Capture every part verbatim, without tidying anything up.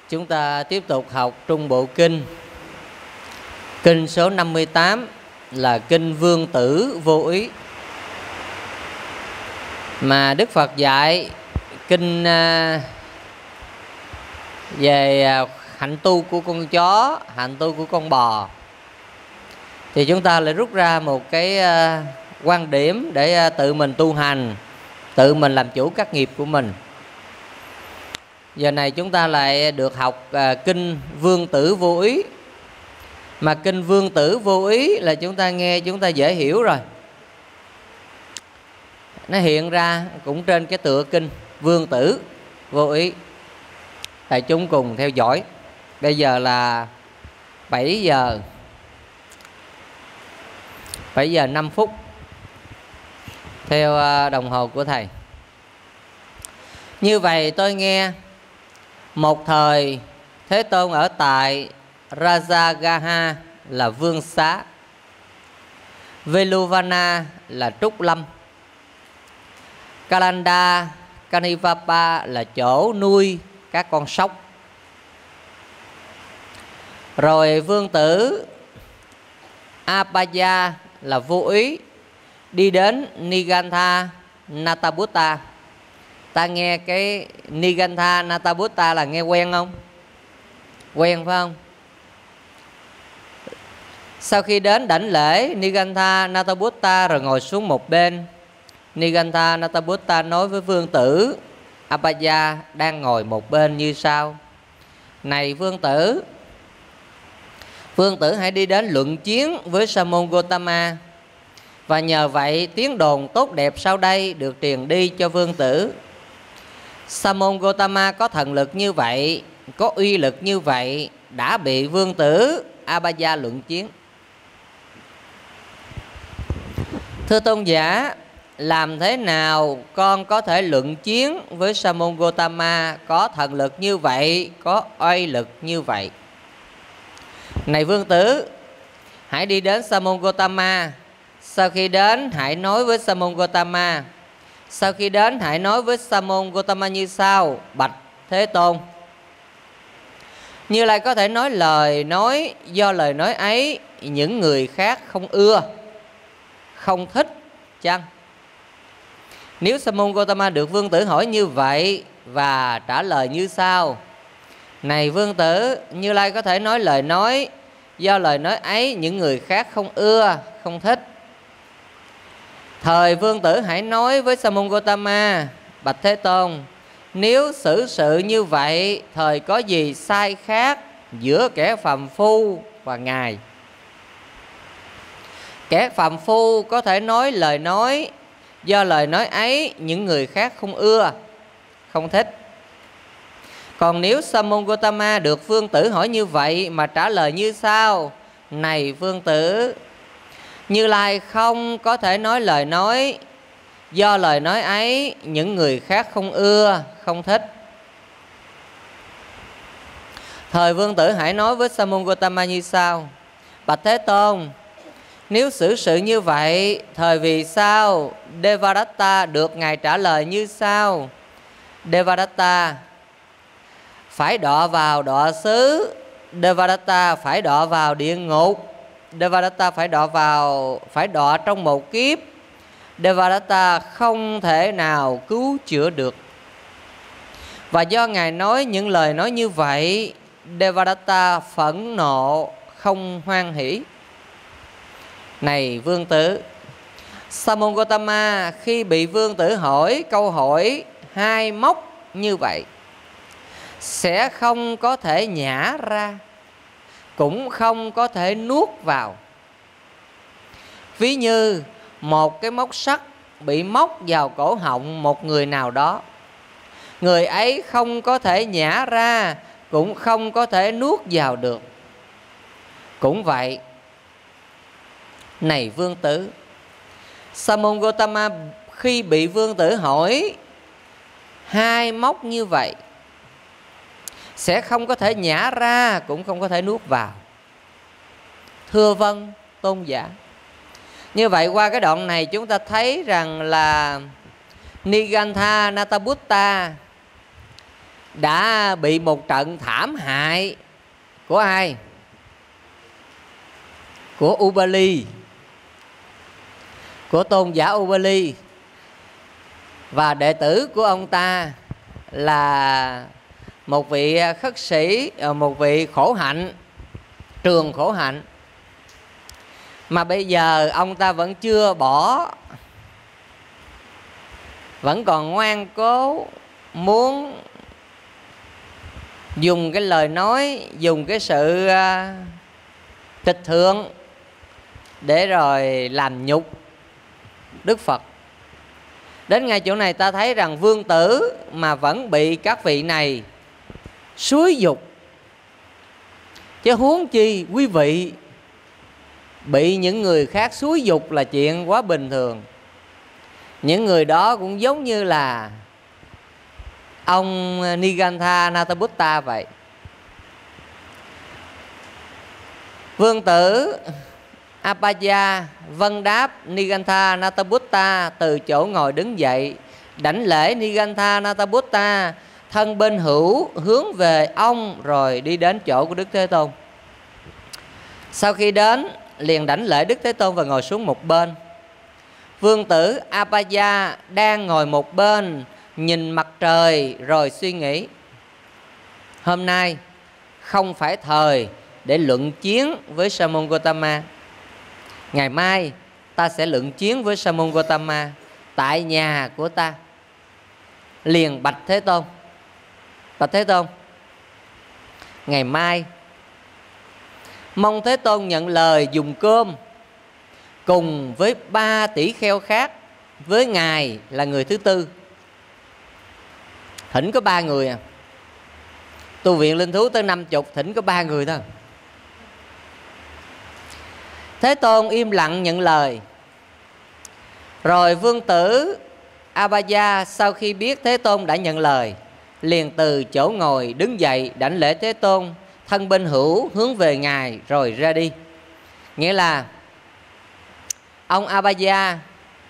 Chúng ta tiếp tục học Trung Bộ Kinh. Kinh số năm mươi tám là Kinh Vương Tử Vô Ý. Mà Đức Phật dạy kinh về hạnh tu của con chó, hạnh tu của con bò, thì chúng ta lại rút ra một cái quan điểm để tự mình tu hành, tự mình làm chủ các nghiệp của mình. Giờ này chúng ta lại được học kinh Vương Tử Vô Ý. Mà kinh Vương Tử Vô Ý là chúng ta nghe chúng ta dễ hiểu rồi. Nó hiện ra cũng trên cái tựa kinh Vương Tử Vô Ý. Thầy chúng cùng theo dõi. Bây giờ là bảy giờ bảy giờ năm phút theo đồng hồ của thầy. Như vậy tôi nghe một thời Thế Tôn ở tại Rajagaha là Vương Xá, Veluvana là Trúc Lâm, Kalanda, Kanivapa là chỗ nuôi các con sóc. Rồi Vương Tử Apaya là Vô Ý đi đến Nigantha Natabutta. Ta nghe cái Nigantha Natabutta là nghe quen không? Quen phải không? Sau khi đến đảnh lễ Nigantha Natabutta rồi ngồi xuống một bên, Nigantha Natabutta nói với Vương Tử Apaya đang ngồi một bên như sau: này Vương Tử, Vương Tử hãy đi đến luận chiến với Sa môn Gotama, và nhờ vậy tiếng đồn tốt đẹp sau đây được truyền đi cho Vương Tử. Sa môn Gotama có thần lực như vậy, có uy lực như vậy, đã bị Vương Tử Apaya luận chiến. Thưa tôn giả, làm thế nào con có thể luận chiến với Sa môn Gotama có thần lực như vậy, có oai lực như vậy? Này Vương Tử, hãy đi đến Sa môn Gotama. Sau khi đến hãy nói với Sa môn Gotama. Sau khi đến hãy nói với Sa môn Gotama như sau: bạch Thế Tôn, Như Lai có thể nói lời nói, do lời nói ấy những người khác không ưa, không thích chăng? Nếu Sa môn Gotama được Vương Tử hỏi như vậy và trả lời như sau: này Vương Tử, Như Lai có thể nói lời nói, do lời nói ấy những người khác không ưa, không thích. Thời Vương Tử hãy nói với Sa môn Gotama: bạch Thế Tôn, nếu xử sự như vậy, thời có gì sai khác giữa kẻ phàm phu và Ngài? Kẻ phàm phu có thể nói lời nói, do lời nói ấy những người khác không ưa, không thích. Còn nếu Sa môn Gotama được Vương Tử hỏi như vậy mà trả lời như sau: này Vương Tử, Như Lai không có thể nói lời nói, do lời nói ấy những người khác không ưa, không thích. Thời Vương Tử hãy nói với Sa môn Gotama như sau: bạch Thế Tôn, nếu xử sự như vậy, thời vì sao Devadatta được Ngài trả lời như sau: Devadatta phải đọa vào đọa xứ, Devadatta phải đọa vào địa ngục, Devadatta phải đọa vào phải đọa trong một kiếp, Devadatta không thể nào cứu chữa được. Và do Ngài nói những lời nói như vậy, Devadatta phẫn nộ, không hoan hỷ. Này Vương Tử, Sa môn Gotama khi bị Vương Tử hỏi câu hỏi hai móc như vậy sẽ không có thể nhả ra, cũng không có thể nuốt vào. Ví như một cái móc sắt bị móc vào cổ họng một người nào đó, người ấy không có thể nhả ra, cũng không có thể nuốt vào được. Cũng vậy, này Vương Tử, Sa môn Gotama khi bị Vương Tử hỏi hai móc như vậy sẽ không có thể nhả ra, cũng không có thể nuốt vào. Thưa vâng tôn giả. Như vậy qua cái đoạn này chúng ta thấy rằng là Nigantha Natabutta đã bị một trận thảm hại của ai? Của Ubali, của tôn giả Ubali. Và đệ tử của ông ta là một vị khất sĩ, một vị khổ hạnh, trường khổ hạnh, mà bây giờ ông ta vẫn chưa bỏ, vẫn còn ngoan cố muốn dùng cái lời nói, dùng cái sự trịch thượng để rồi làm nhục Đức Phật. Đến ngay chỗ này ta thấy rằng vương tử mà vẫn bị các vị này xúi dục, chứ huống chi quý vị bị những người khác xúi dục là chuyện quá bình thường. Những người đó cũng giống như là ông Nigantha Nataputta vậy. Vương tử Apaya vâng đáp Nigantha Nataputta từ chỗ ngồi đứng dậy, đảnh lễ Nigantha Nataputta, thân bên hữu hướng về ông rồi đi đến chỗ của Đức Thế Tôn. Sau khi đến liền đảnh lễ Đức Thế Tôn và ngồi xuống một bên. Vương tử Apaya đang ngồi một bên nhìn mặt trời rồi suy nghĩ: hôm nay không phải thời để luận chiến với Sa môn Gotama. Ngày mai ta sẽ luận chiến với Sa môn Gotama tại nhà của ta. Liền bạch Thế Tôn: bạch Thế Tôn, ngày mai mong Thế Tôn nhận lời dùng cơm cùng với ba tỷ kheo khác, với Ngài là người thứ tư. Thỉnh có ba người à. Tu viện Linh Thú tới năm chục, thỉnh có ba người thôi. Thế Tôn im lặng nhận lời. Rồi vương tử Apaya sau khi biết Thế Tôn đã nhận lời, liền từ chỗ ngồi đứng dậy đảnh lễ Thế Tôn, thân bên hữu hướng về Ngài rồi ra đi. Nghĩa là ông Apaya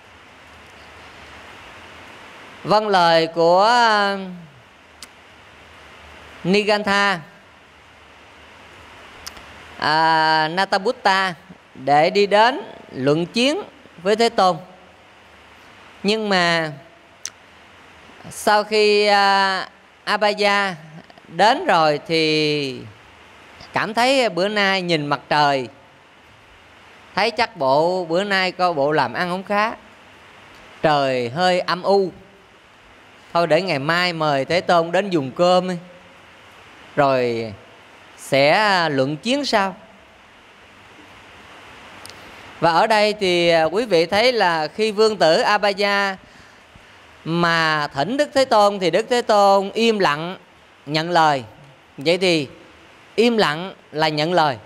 vâng lời của Nigantha à, Nataputta để đi đến luận chiến với Thế Tôn. Nhưng mà sau khi uh, Apaya đến rồi thì cảm thấy bữa nay nhìn mặt trời, thấy chắc bộ bữa nay coi bộ làm ăn không khá, trời hơi âm u, thôi để ngày mai mời Thế Tôn đến dùng cơm ấy, rồi sẽ luận chiến sau. Và ở đây thì quý vị thấy là khi vương tử Apaya mà thỉnh Đức Thế Tôn thì Đức Thế Tôn im lặng nhận lời. Vậy thì im lặng là nhận lời.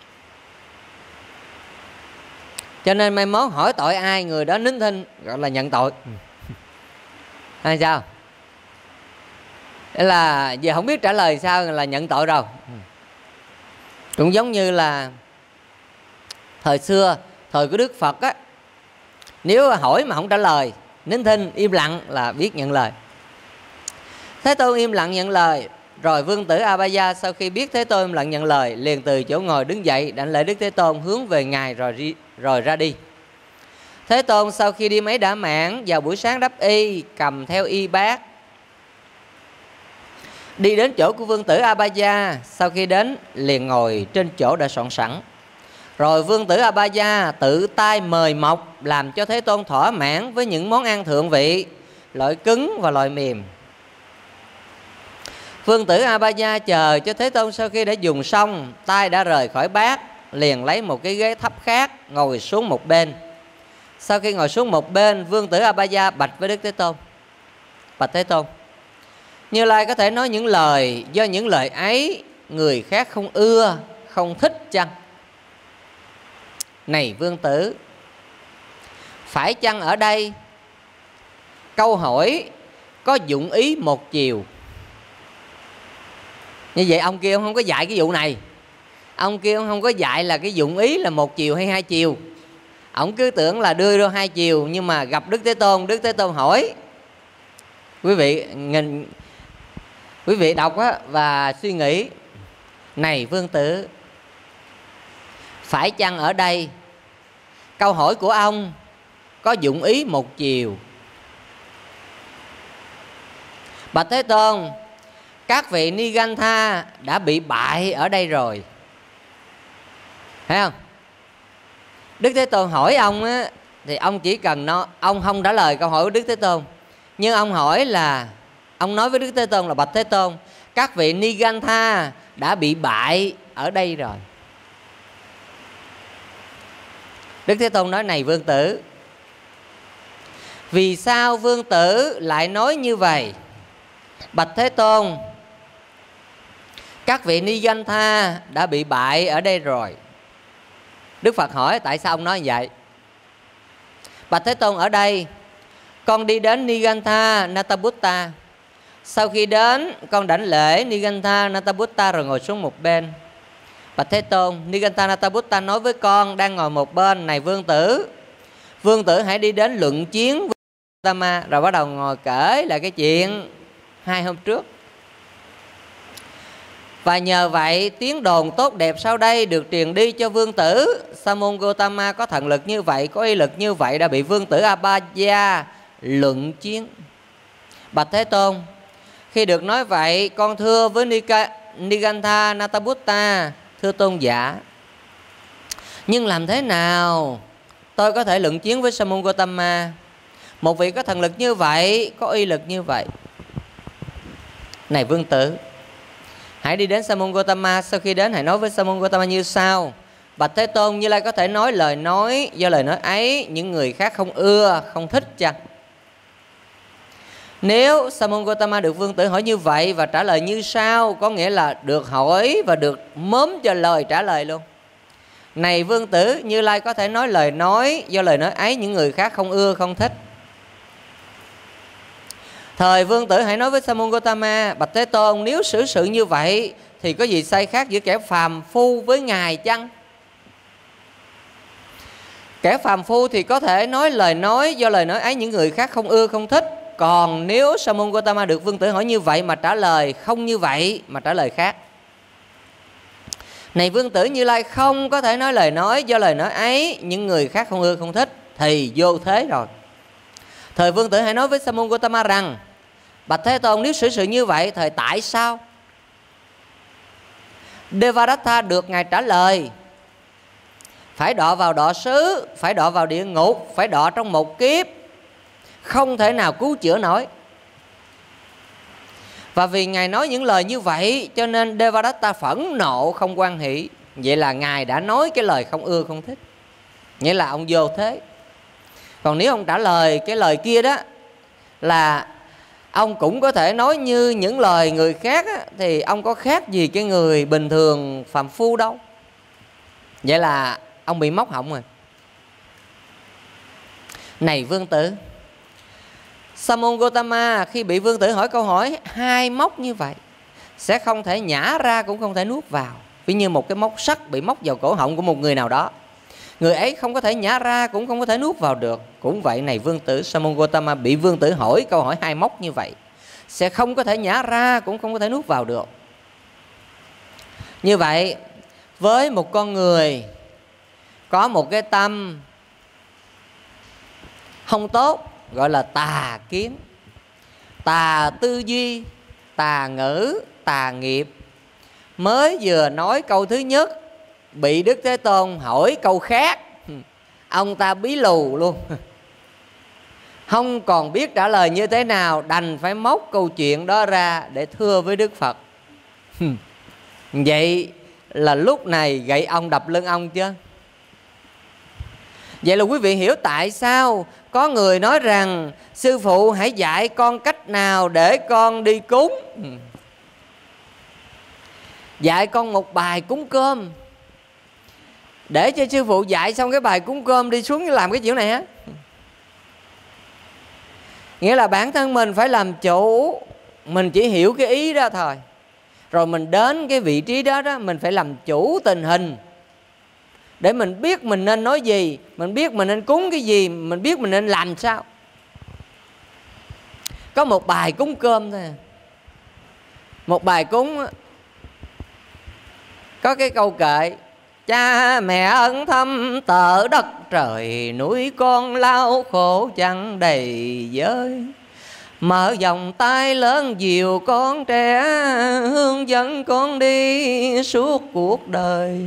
Cho nên mai mốt hỏi tội ai, người đó nín thinh gọi là nhận tội. Hay sao? Thế là giờ không biết trả lời sao là nhận tội rồi. Cũng giống như là thời xưa, thời của Đức Phật á, nếu hỏi mà không trả lời, nín thinh im lặng là biết nhận lời. Thế Tôn im lặng nhận lời. Rồi vương tử Apaya sau khi biết Thế Tôn im lặng nhận lời, liền từ chỗ ngồi đứng dậy đảnh lễ Đức Thế Tôn hướng về Ngài rồi, đi, rồi ra đi. Thế Tôn sau khi đi mấy đã mãn, vào buổi sáng đắp y, cầm theo y bát, đi đến chỗ của vương tử Apaya. Sau khi đến liền ngồi trên chỗ đã soạn sẵn. Rồi vương tử Apaya tự tay mời mọc, làm cho Thế Tôn thỏa mãn với những món ăn thượng vị, loại cứng và loại mềm. Vương tử Apaya chờ cho Thế Tôn sau khi đã dùng xong, tay đã rời khỏi bát, liền lấy một cái ghế thấp khác ngồi xuống một bên. Sau khi ngồi xuống một bên, vương tử Apaya bạch với Đức Thế Tôn: bạch Thế Tôn, Như Lai có thể nói những lời do những lời ấy người khác không ưa, không thích chăng? Này vương tử, phải chăng ở đây câu hỏi có dụng ý một chiều? Như vậy ông kia ông không có dạy cái vụ này. Ông kia ông không có dạy là cái dụng ý là một chiều hay hai chiều. Ông cứ tưởng là đưa ra hai chiều. Nhưng mà gặp Đức Thế Tôn, Đức Thế Tôn hỏi. Quý vị nhìn, Quý vị đọc á, và suy nghĩ, này vương tử, phải chăng ở đây câu hỏi của ông có dụng ý một chiều? Bạch Thế Tôn, các vị Nigantha đã bị bại ở đây rồi, thấy không? Đức Thế Tôn hỏi ông á, thì ông chỉ cần nó, ông không trả lời câu hỏi của Đức Thế Tôn, nhưng ông hỏi là, ông nói với Đức Thế Tôn là, Bạch Thế Tôn, các vị Nigantha đã bị bại ở đây rồi. Đức Thế Tôn nói, này vương tử, vì sao vương tử lại nói như vậy? Bạch Thế Tôn, các vị Nigantha đã bị bại ở đây rồi. Đức Phật hỏi, tại sao ông nói như vậy? Bạch Thế Tôn, ở đây con đi đến Nigantha Nataputta. Sau khi đến, con đảnh lễ Nigantha Nataputta rồi ngồi xuống một bên. Bạch Thế Tôn, Nigantha Nataputta nói với con đang ngồi một bên, này vương tử, vương tử hãy đi đến luận chiến với Gautama. Rồi bắt đầu ngồi kể lại cái chuyện hai hôm trước. Và nhờ vậy tiếng đồn tốt đẹp sau đây được truyền đi cho vương tử. Sa môn Gautama có thần lực như vậy, có y lực như vậy, đã bị vương tử Abhaya luận chiến. Bạch Thế Tôn, khi được nói vậy, con thưa với Nika, Nigantha Nataputta, thưa tôn giả, nhưng làm thế nào tôi có thể luận chiến với Sa môn Gautama, một vị có thần lực như vậy, có y lực như vậy? Này vương tử, hãy đi đến Sa môn Gautama. Sau khi đến, hãy nói với Sa môn Gautama như sau: Bạch Thế Tôn, Như Lai có thể nói lời nói, do lời nói ấy những người khác không ưa, không thích chăng? Nếu Sa môn Gautama được vương tử hỏi như vậy và trả lời như sau, có nghĩa là được hỏi và được mớm cho lời trả lời luôn. Này vương tử, Như Lai có thể nói lời nói, do lời nói ấy những người khác không ưa, không thích. Thời vương tử hãy nói với Sa môn Gautama: Bạch Thế Tôn, nếu xử sự như vậy thì có gì sai khác giữa kẻ phàm phu với ngài chăng? Kẻ phàm phu thì có thể nói lời nói, do lời nói ấy những người khác không ưa, không thích. Còn nếu Sa môn Gautama được vương tử hỏi như vậy mà trả lời không như vậy, mà trả lời khác: Này vương tử, Như Lai không có thể nói lời nói, do lời nói ấy những người khác không ưa, không thích, thì vô thế rồi. Thời vương tử hãy nói với Sa môn Gautama rằng: Bạch Thế Tôn, nếu xử sự như vậy, thời tại sao? Devadatta được ngài trả lời: phải đọa vào đọa xứ, phải đọa vào địa ngục, phải đọa trong một kiếp, không thể nào cứu chữa nổi. Và vì ngài nói những lời như vậy cho nên Devadatta phẫn nộ, không hoan hỷ. Vậy là ngài đã nói cái lời không ưa, không thích, nghĩa là ông vô thế. Còn nếu ông trả lời cái lời kia đó là ông cũng có thể nói như những lời người khác á, thì ông có khác gì cái người bình thường phàm phu đâu. Vậy là ông bị móc họng rồi. Này vương tử, Sa môn Gautama khi bị vương tử hỏi câu hỏi hai móc như vậy sẽ không thể nhả ra, cũng không thể nuốt vào. Ví như một cái móc sắt bị móc vào cổ họng của một người nào đó, người ấy không có thể nhả ra, cũng không có thể nuốt vào được. Cũng vậy, này vương tử, Sa môn Gautama bị vương tử hỏi câu hỏi hai móc như vậy sẽ không có thể nhả ra, cũng không có thể nuốt vào được. Như vậy, với một con người có một cái tâm không tốt, gọi là tà kiến, tà tư duy, tà ngữ, tà nghiệp, mới vừa nói câu thứ nhất bị Đức Thế Tôn hỏi câu khác, ông ta bí lù luôn, không còn biết trả lời như thế nào, đành phải móc câu chuyện đó ra để thưa với Đức Phật. Vậy là lúc này gậy ông đập lưng ông chứ. Vậy là quý vị hiểu tại sao có người nói rằng: sư phụ hãy dạy con cách nào để con đi cúng, dạy con một bài cúng cơm, để cho sư phụ dạy xong cái bài cúng cơm đi xuống làm cái chuyện này á. Nghĩa là bản thân mình phải làm chủ, mình chỉ hiểu cái ý đó thôi, rồi mình đến cái vị trí đó đó, mình phải làm chủ tình hình, để mình biết mình nên nói gì, mình biết mình nên cúng cái gì, mình biết mình nên làm sao. Có một bài cúng cơm thôi, Một bài cúng có cái câu kệ: cha mẹ ân thâm tợ đất trời, núi con lao khổ chẳng đầy giới. Mở vòng tay lớn dìu con trẻ, hướng dẫn con đi suốt cuộc đời.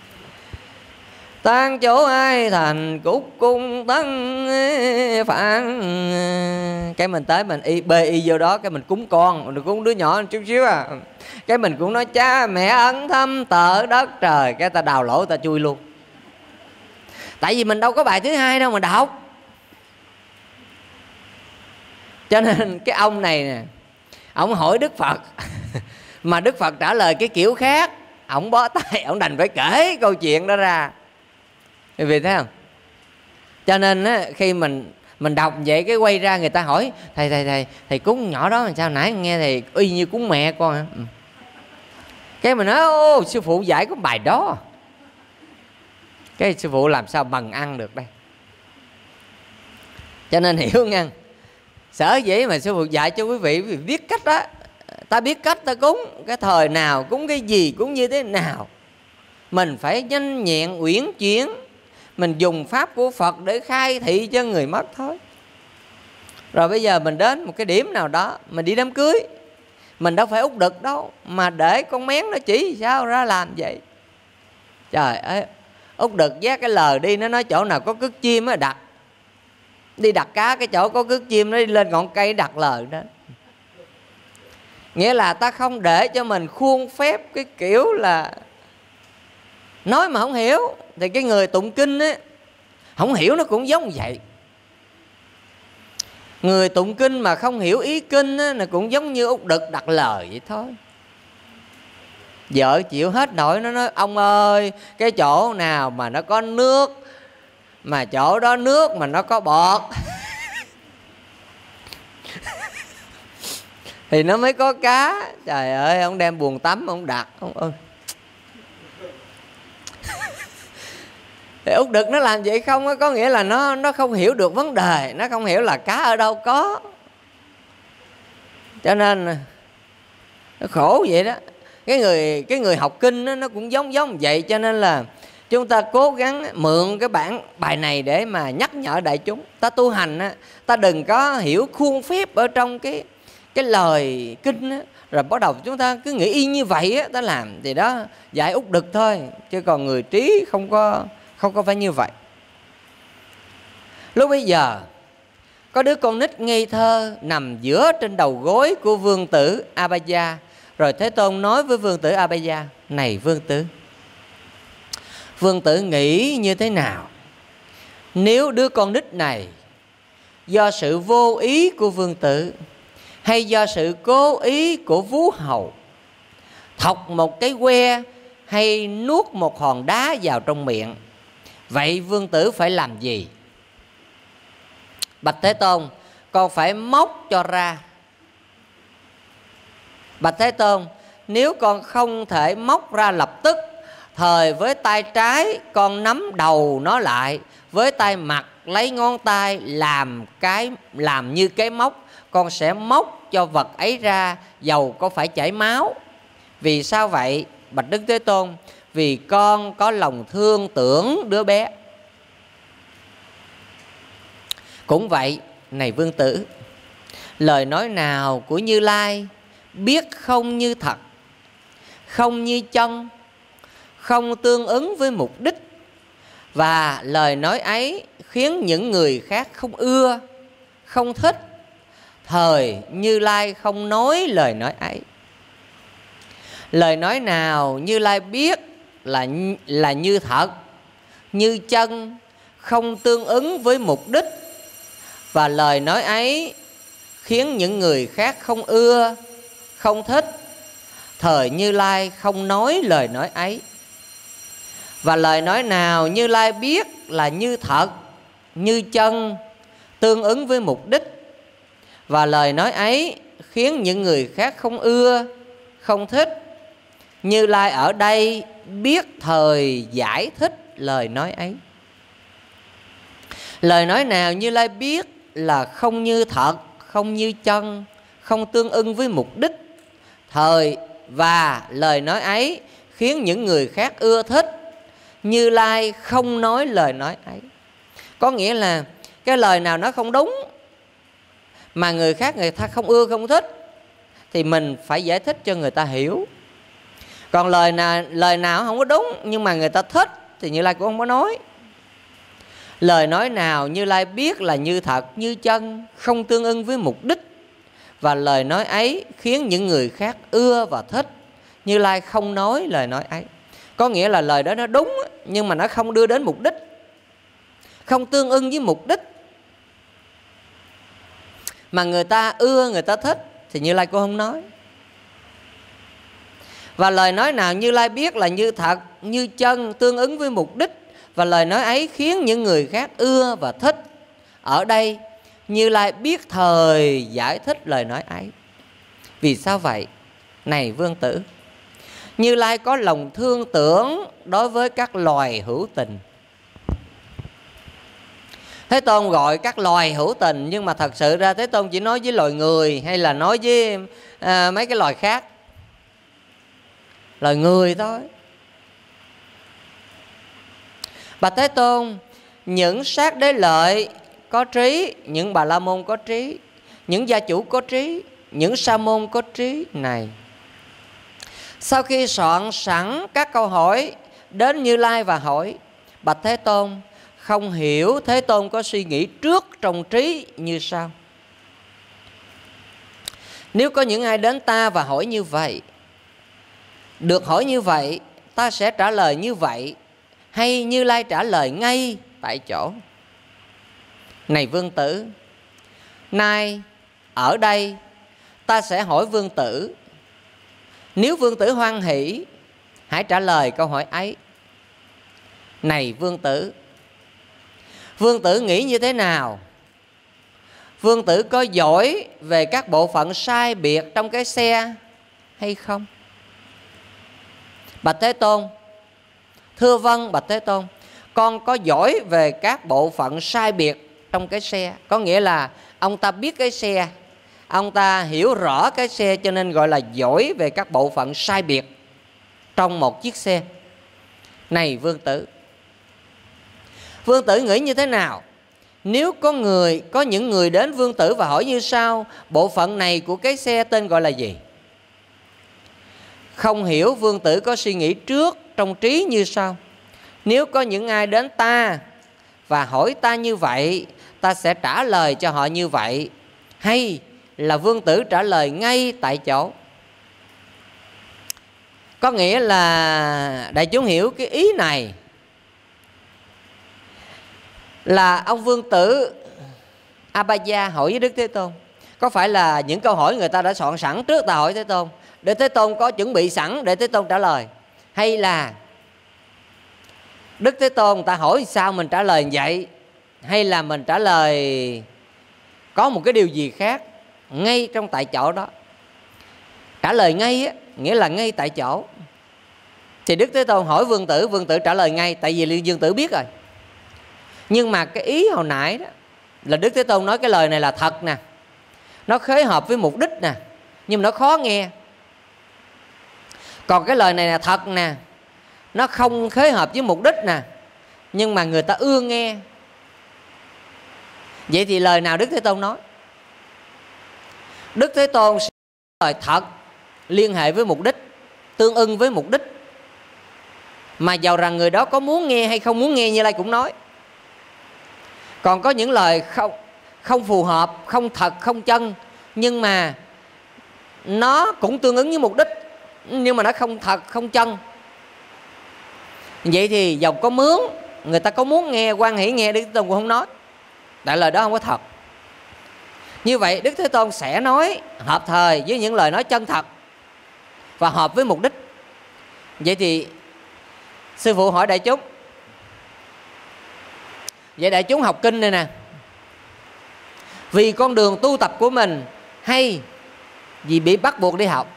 Tan chỗ ai thành cúc cung tấn phản. Cái mình tới mình y bê y vô đó, cái mình cúng con, mình cúng đứa nhỏ chút xíu à. Cái mình cũng nói cha mẹ ân thâm tợ đất trời, cái ta đào lỗ ta chui luôn. Tại vì mình đâu có bài thứ hai đâu mà đọc. Cho nên cái ông này nè, ông hỏi Đức Phật mà Đức Phật trả lời cái kiểu khác. Ông bó tay, ông đành phải kể câu chuyện đó ra. Quý vị thấy không? Cho nên á, khi mình mình đọc vậy cái quay ra người ta hỏi thầy thầy thầy thầy cúng nhỏ đó làm sao, nãy nghe thầy y như cúng mẹ con hả? Ừ. Cái mình nói ô sư phụ dạy có bài đó. Cái sư phụ làm sao bằng ăn được đây. Cho nên hiểu nha, sở dĩ mà sư phụ dạy cho quý vị, quý vị biết cách đó. Ta biết cách ta cúng, cái thời nào cúng cái gì, cúng như thế nào. Mình phải nhanh nhẹn uyển chuyển, mình dùng pháp của Phật để khai thị cho người mất thôi. Rồi bây giờ mình đến một cái điểm nào đó, mình đi đám cưới, mình đâu phải út đực đâu, mà để con mén nó chỉ sao ra làm vậy. Trời ơi, út đực vác cái lờ đi, nó nói chỗ nào có cứt chim á đặt. Đi đặt cá cái chỗ có cứt chim, nó đi lên ngọn cây đặt lờ đó. Nghĩa là ta không để cho mình khuôn phép cái kiểu là nói mà không hiểu. Thì cái người tụng kinh á, không hiểu nó cũng giống vậy. Người tụng kinh mà không hiểu ý kinh á, nó cũng giống như út đực đặt lời vậy thôi. Vợ chịu hết nổi, nó nói ông ơi, cái chỗ nào mà nó có nước, mà chỗ đó nước mà nó có bọt thì nó mới có cá. Trời ơi, ông đem buồng tắm ông đặt, ông ơi. Thì út đực nó làm vậy không á, có nghĩa là nó nó không hiểu được vấn đề, nó không hiểu là cá ở đâu có. Cho nên nó khổ vậy đó. Cái người cái người học kinh đó, nó cũng giống giống vậy. Cho nên là chúng ta cố gắng mượn cái bản bài này để mà nhắc nhở đại chúng. Ta tu hành á, ta đừng có hiểu khuôn phép ở trong cái cái lời kinh á, rồi bắt đầu chúng ta cứ nghĩ y như vậy á, ta làm thì đó dạy út đực thôi. Chứ còn người trí không có không có phải như vậy. Lúc bây giờ có đứa con nít ngây thơ nằm giữa trên đầu gối của vương tử Abhaya. Rồi Thế Tôn nói với vương tử Abhaya: này vương tử, vương tử nghĩ như thế nào nếu đứa con nít này do sự vô ý của vương tử hay do sự cố ý của vú hầu thọc một cái que hay nuốt một hòn đá vào trong miệng, vậy vương tử phải làm gì? Bạch Thế Tôn, con phải móc cho ra. Bạch Thế Tôn, nếu con không thể móc ra lập tức, thời với tay trái con nắm đầu nó lại, với tay mặt lấy ngón tay làm cái làm như cái móc, con sẽ móc cho vật ấy ra dầu có phải chảy máu. Vì sao vậy? Bạch Đức Thế Tôn, vì con có lòng thương tưởng đứa bé. Cũng vậy, này vương tử, lời nói nào của Như Lai biết không như thật, không như chân, không tương ứng với mục đích, và lời nói ấy khiến những người khác không ưa, không thích, thời Như Lai không nói lời nói ấy. Lời nói nào Như Lai biết là, là như thật, như chân, không tương ứng với mục đích, và lời nói ấy khiến những người khác không ưa, không thích, thời Như Lai không nói lời nói ấy. Và lời nói nào Như Lai biết là như thật, như chân, tương ứng với mục đích, và lời nói ấy khiến những người khác không ưa, không thích, Như Lai ở đây biết thời giải thích lời nói ấy. Lời nói nào Như Lai biết là không như thật, không như chân, không tương ưng với mục đích, thời và lời nói ấy khiến những người khác ưa thích. Như Lai không nói lời nói ấy. Có nghĩa là cái lời nào nó không đúng mà người khác người ta không ưa không thích thì mình phải giải thích cho người ta hiểu. Còn lời nào lời nào không có đúng nhưng mà người ta thích thì Như Lai cũng không có nói. Lời nói nào Như Lai biết là như thật, như chân, không tương ưng với mục đích, và lời nói ấy khiến những người khác ưa và thích, Như Lai không nói lời nói ấy. Có nghĩa là lời đó nó đúng nhưng mà nó không đưa đến mục đích, không tương ưng với mục đích mà người ta ưa, người ta thích thì Như Lai cũng không nói. Và lời nói nào Như Lai biết là như thật, như chân, tương ứng với mục đích, và lời nói ấy khiến những người khác ưa và thích. Ở đây Như Lai biết thời giải thích lời nói ấy. Vì sao vậy? Này Vương Tử, Như Lai có lòng thương tưởng đối với các loài hữu tình. Thế Tôn gọi các loài hữu tình, nhưng mà thật sự ra Thế Tôn chỉ nói với loài người hay là nói với à, mấy cái loài khác? Loài người thôi. Bạch Thế Tôn, những sát đế lợi có trí, những Bà La Môn có trí, những gia chủ có trí, những sa môn có trí này, sau khi soạn sẵn các câu hỏi đến Như Lai và hỏi: Bạch Thế Tôn, không hiểu Thế Tôn có suy nghĩ trước trong trí như sau? Nếu có những ai đến ta và hỏi như vậy, được hỏi như vậy, ta sẽ trả lời như vậy, hay Như Lai trả lời ngay tại chỗ? Này Vương Tử, nay ở đây ta sẽ hỏi Vương Tử. Nếu Vương Tử hoan hỷ, hãy trả lời câu hỏi ấy. Này Vương Tử, Vương Tử nghĩ như thế nào? Vương Tử có giỏi về các bộ phận sai biệt trong cái xe hay không? Bạch Thế Tôn, thưa vâng Bạch Thế Tôn, con có giỏi về các bộ phận sai biệt trong cái xe. Có nghĩa là ông ta biết cái xe, ông ta hiểu rõ cái xe, cho nên gọi là giỏi về các bộ phận sai biệt trong một chiếc xe. Này Vương Tử, Vương Tử nghĩ như thế nào? Nếu có người, có những người đến Vương Tử và hỏi như sau: bộ phận này của cái xe tên gọi là gì? Không hiểu Vương Tử có suy nghĩ trước trong trí như sau: nếu có những ai đến ta và hỏi ta như vậy, ta sẽ trả lời cho họ như vậy, hay là Vương Tử trả lời ngay tại chỗ? Có nghĩa là đại chúng hiểu cái ý này là ông Vương Tử Abhaya hỏi với Đức Thế Tôn. Có phải là những câu hỏi người ta đã soạn sẵn trước ta hỏi Thế Tôn, để Thế Tôn có chuẩn bị sẵn để Thế Tôn trả lời, hay là Đức Thế Tôn người ta hỏi sao mình trả lời vậy, hay là mình trả lời có một cái điều gì khác ngay trong tại chỗ đó? Trả lời ngay á, nghĩa là ngay tại chỗ. Thì Đức Thế Tôn hỏi Vương Tử, Vương Tử trả lời ngay, tại vì Liên Dương Tử biết rồi. Nhưng mà cái ý hồi nãy đó là Đức Thế Tôn nói cái lời này là thật nè, nó khế hợp với mục đích nè, nhưng mà nó khó nghe. Còn cái lời này là thật nè, nó không khế hợp với mục đích nè, nhưng mà người ta ưa nghe. Vậy thì lời nào Đức Thế Tôn nói? Đức Thế Tôn sẽ nói lời thật, liên hệ với mục đích, tương ưng với mục đích, mà dầu rằng người đó có muốn nghe hay không muốn nghe, Như Lai cũng nói. Còn có những lời không, không phù hợp, không thật, không chân, nhưng mà nó cũng tương ứng với mục đích, nhưng mà nó không thật, không chân. Vậy thì dầu có mướn, người ta có muốn nghe, hoan hỷ nghe, Đức Thế Tôn cũng không nói, tại lời đó không có thật. Như vậy Đức Thế Tôn sẽ nói hợp thời với những lời nói chân thật và hợp với mục đích. Vậy thì sư phụ hỏi đại chúng, vậy đại chúng học kinh này nè, vì con đường tu tập của mình hay vì bị bắt buộc đi học?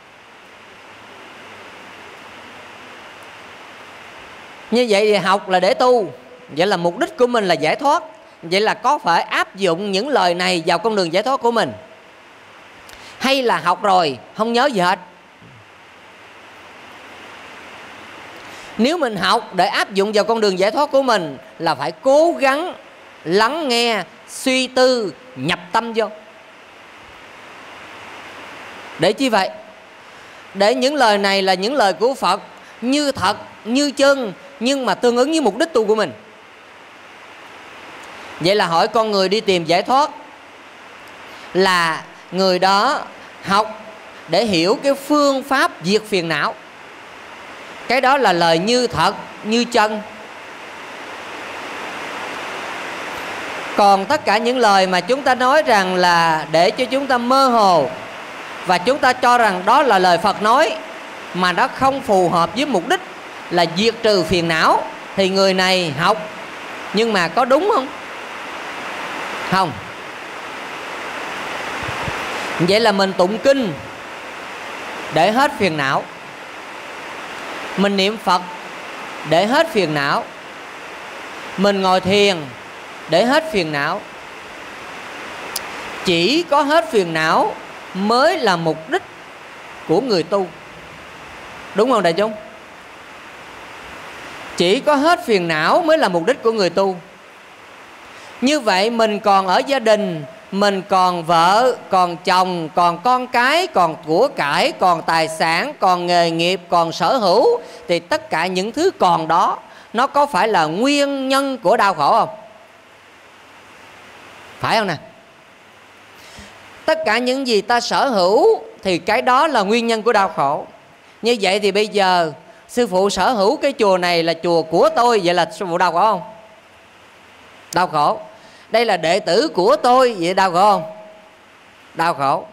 Như vậy thì học là để tu, vậy là mục đích của mình là giải thoát. Vậy là có phải áp dụng những lời này vào con đường giải thoát của mình, hay là học rồi không nhớ gì hết? Nếu mình học để áp dụng vào con đường giải thoát của mình là phải cố gắng lắng nghe, suy tư, nhập tâm vô. Để chi vậy? Để những lời này là những lời của Phật, như thật, như chân, nhưng mà tương ứng với mục đích tu của mình. Vậy là hỏi con người đi tìm giải thoát là người đó học để hiểu cái phương pháp diệt phiền não. Cái đó là lời như thật, như chân. Còn tất cả những lời mà chúng ta nói rằng là để cho chúng ta mơ hồ, và chúng ta cho rằng đó là lời Phật nói, mà nó không phù hợp với mục đích là diệt trừ phiền não, thì người này học nhưng mà có đúng không? Không. Vậy là mình tụng kinh để hết phiền não, mình niệm Phật để hết phiền não, mình ngồi thiền để hết phiền não. Chỉ có hết phiền não mới là mục đích của người tu. Đúng không đại chúng? Chỉ có hết phiền não mới là mục đích của người tu. Như vậy mình còn ở gia đình, mình còn vợ, còn chồng, còn con cái, còn của cải, còn tài sản, còn nghề nghiệp, còn sở hữu, thì tất cả những thứ còn đó nó có phải là nguyên nhân của đau khổ không? Phải không nè? Tất cả những gì ta sở hữu thì cái đó là nguyên nhân của đau khổ. Như vậy thì bây giờ sư phụ sở hữu cái chùa này là chùa của tôi, vậy là sư phụ đau khổ không? Đau khổ. Đây là đệ tử của tôi, vậy đau khổ không? Đau khổ.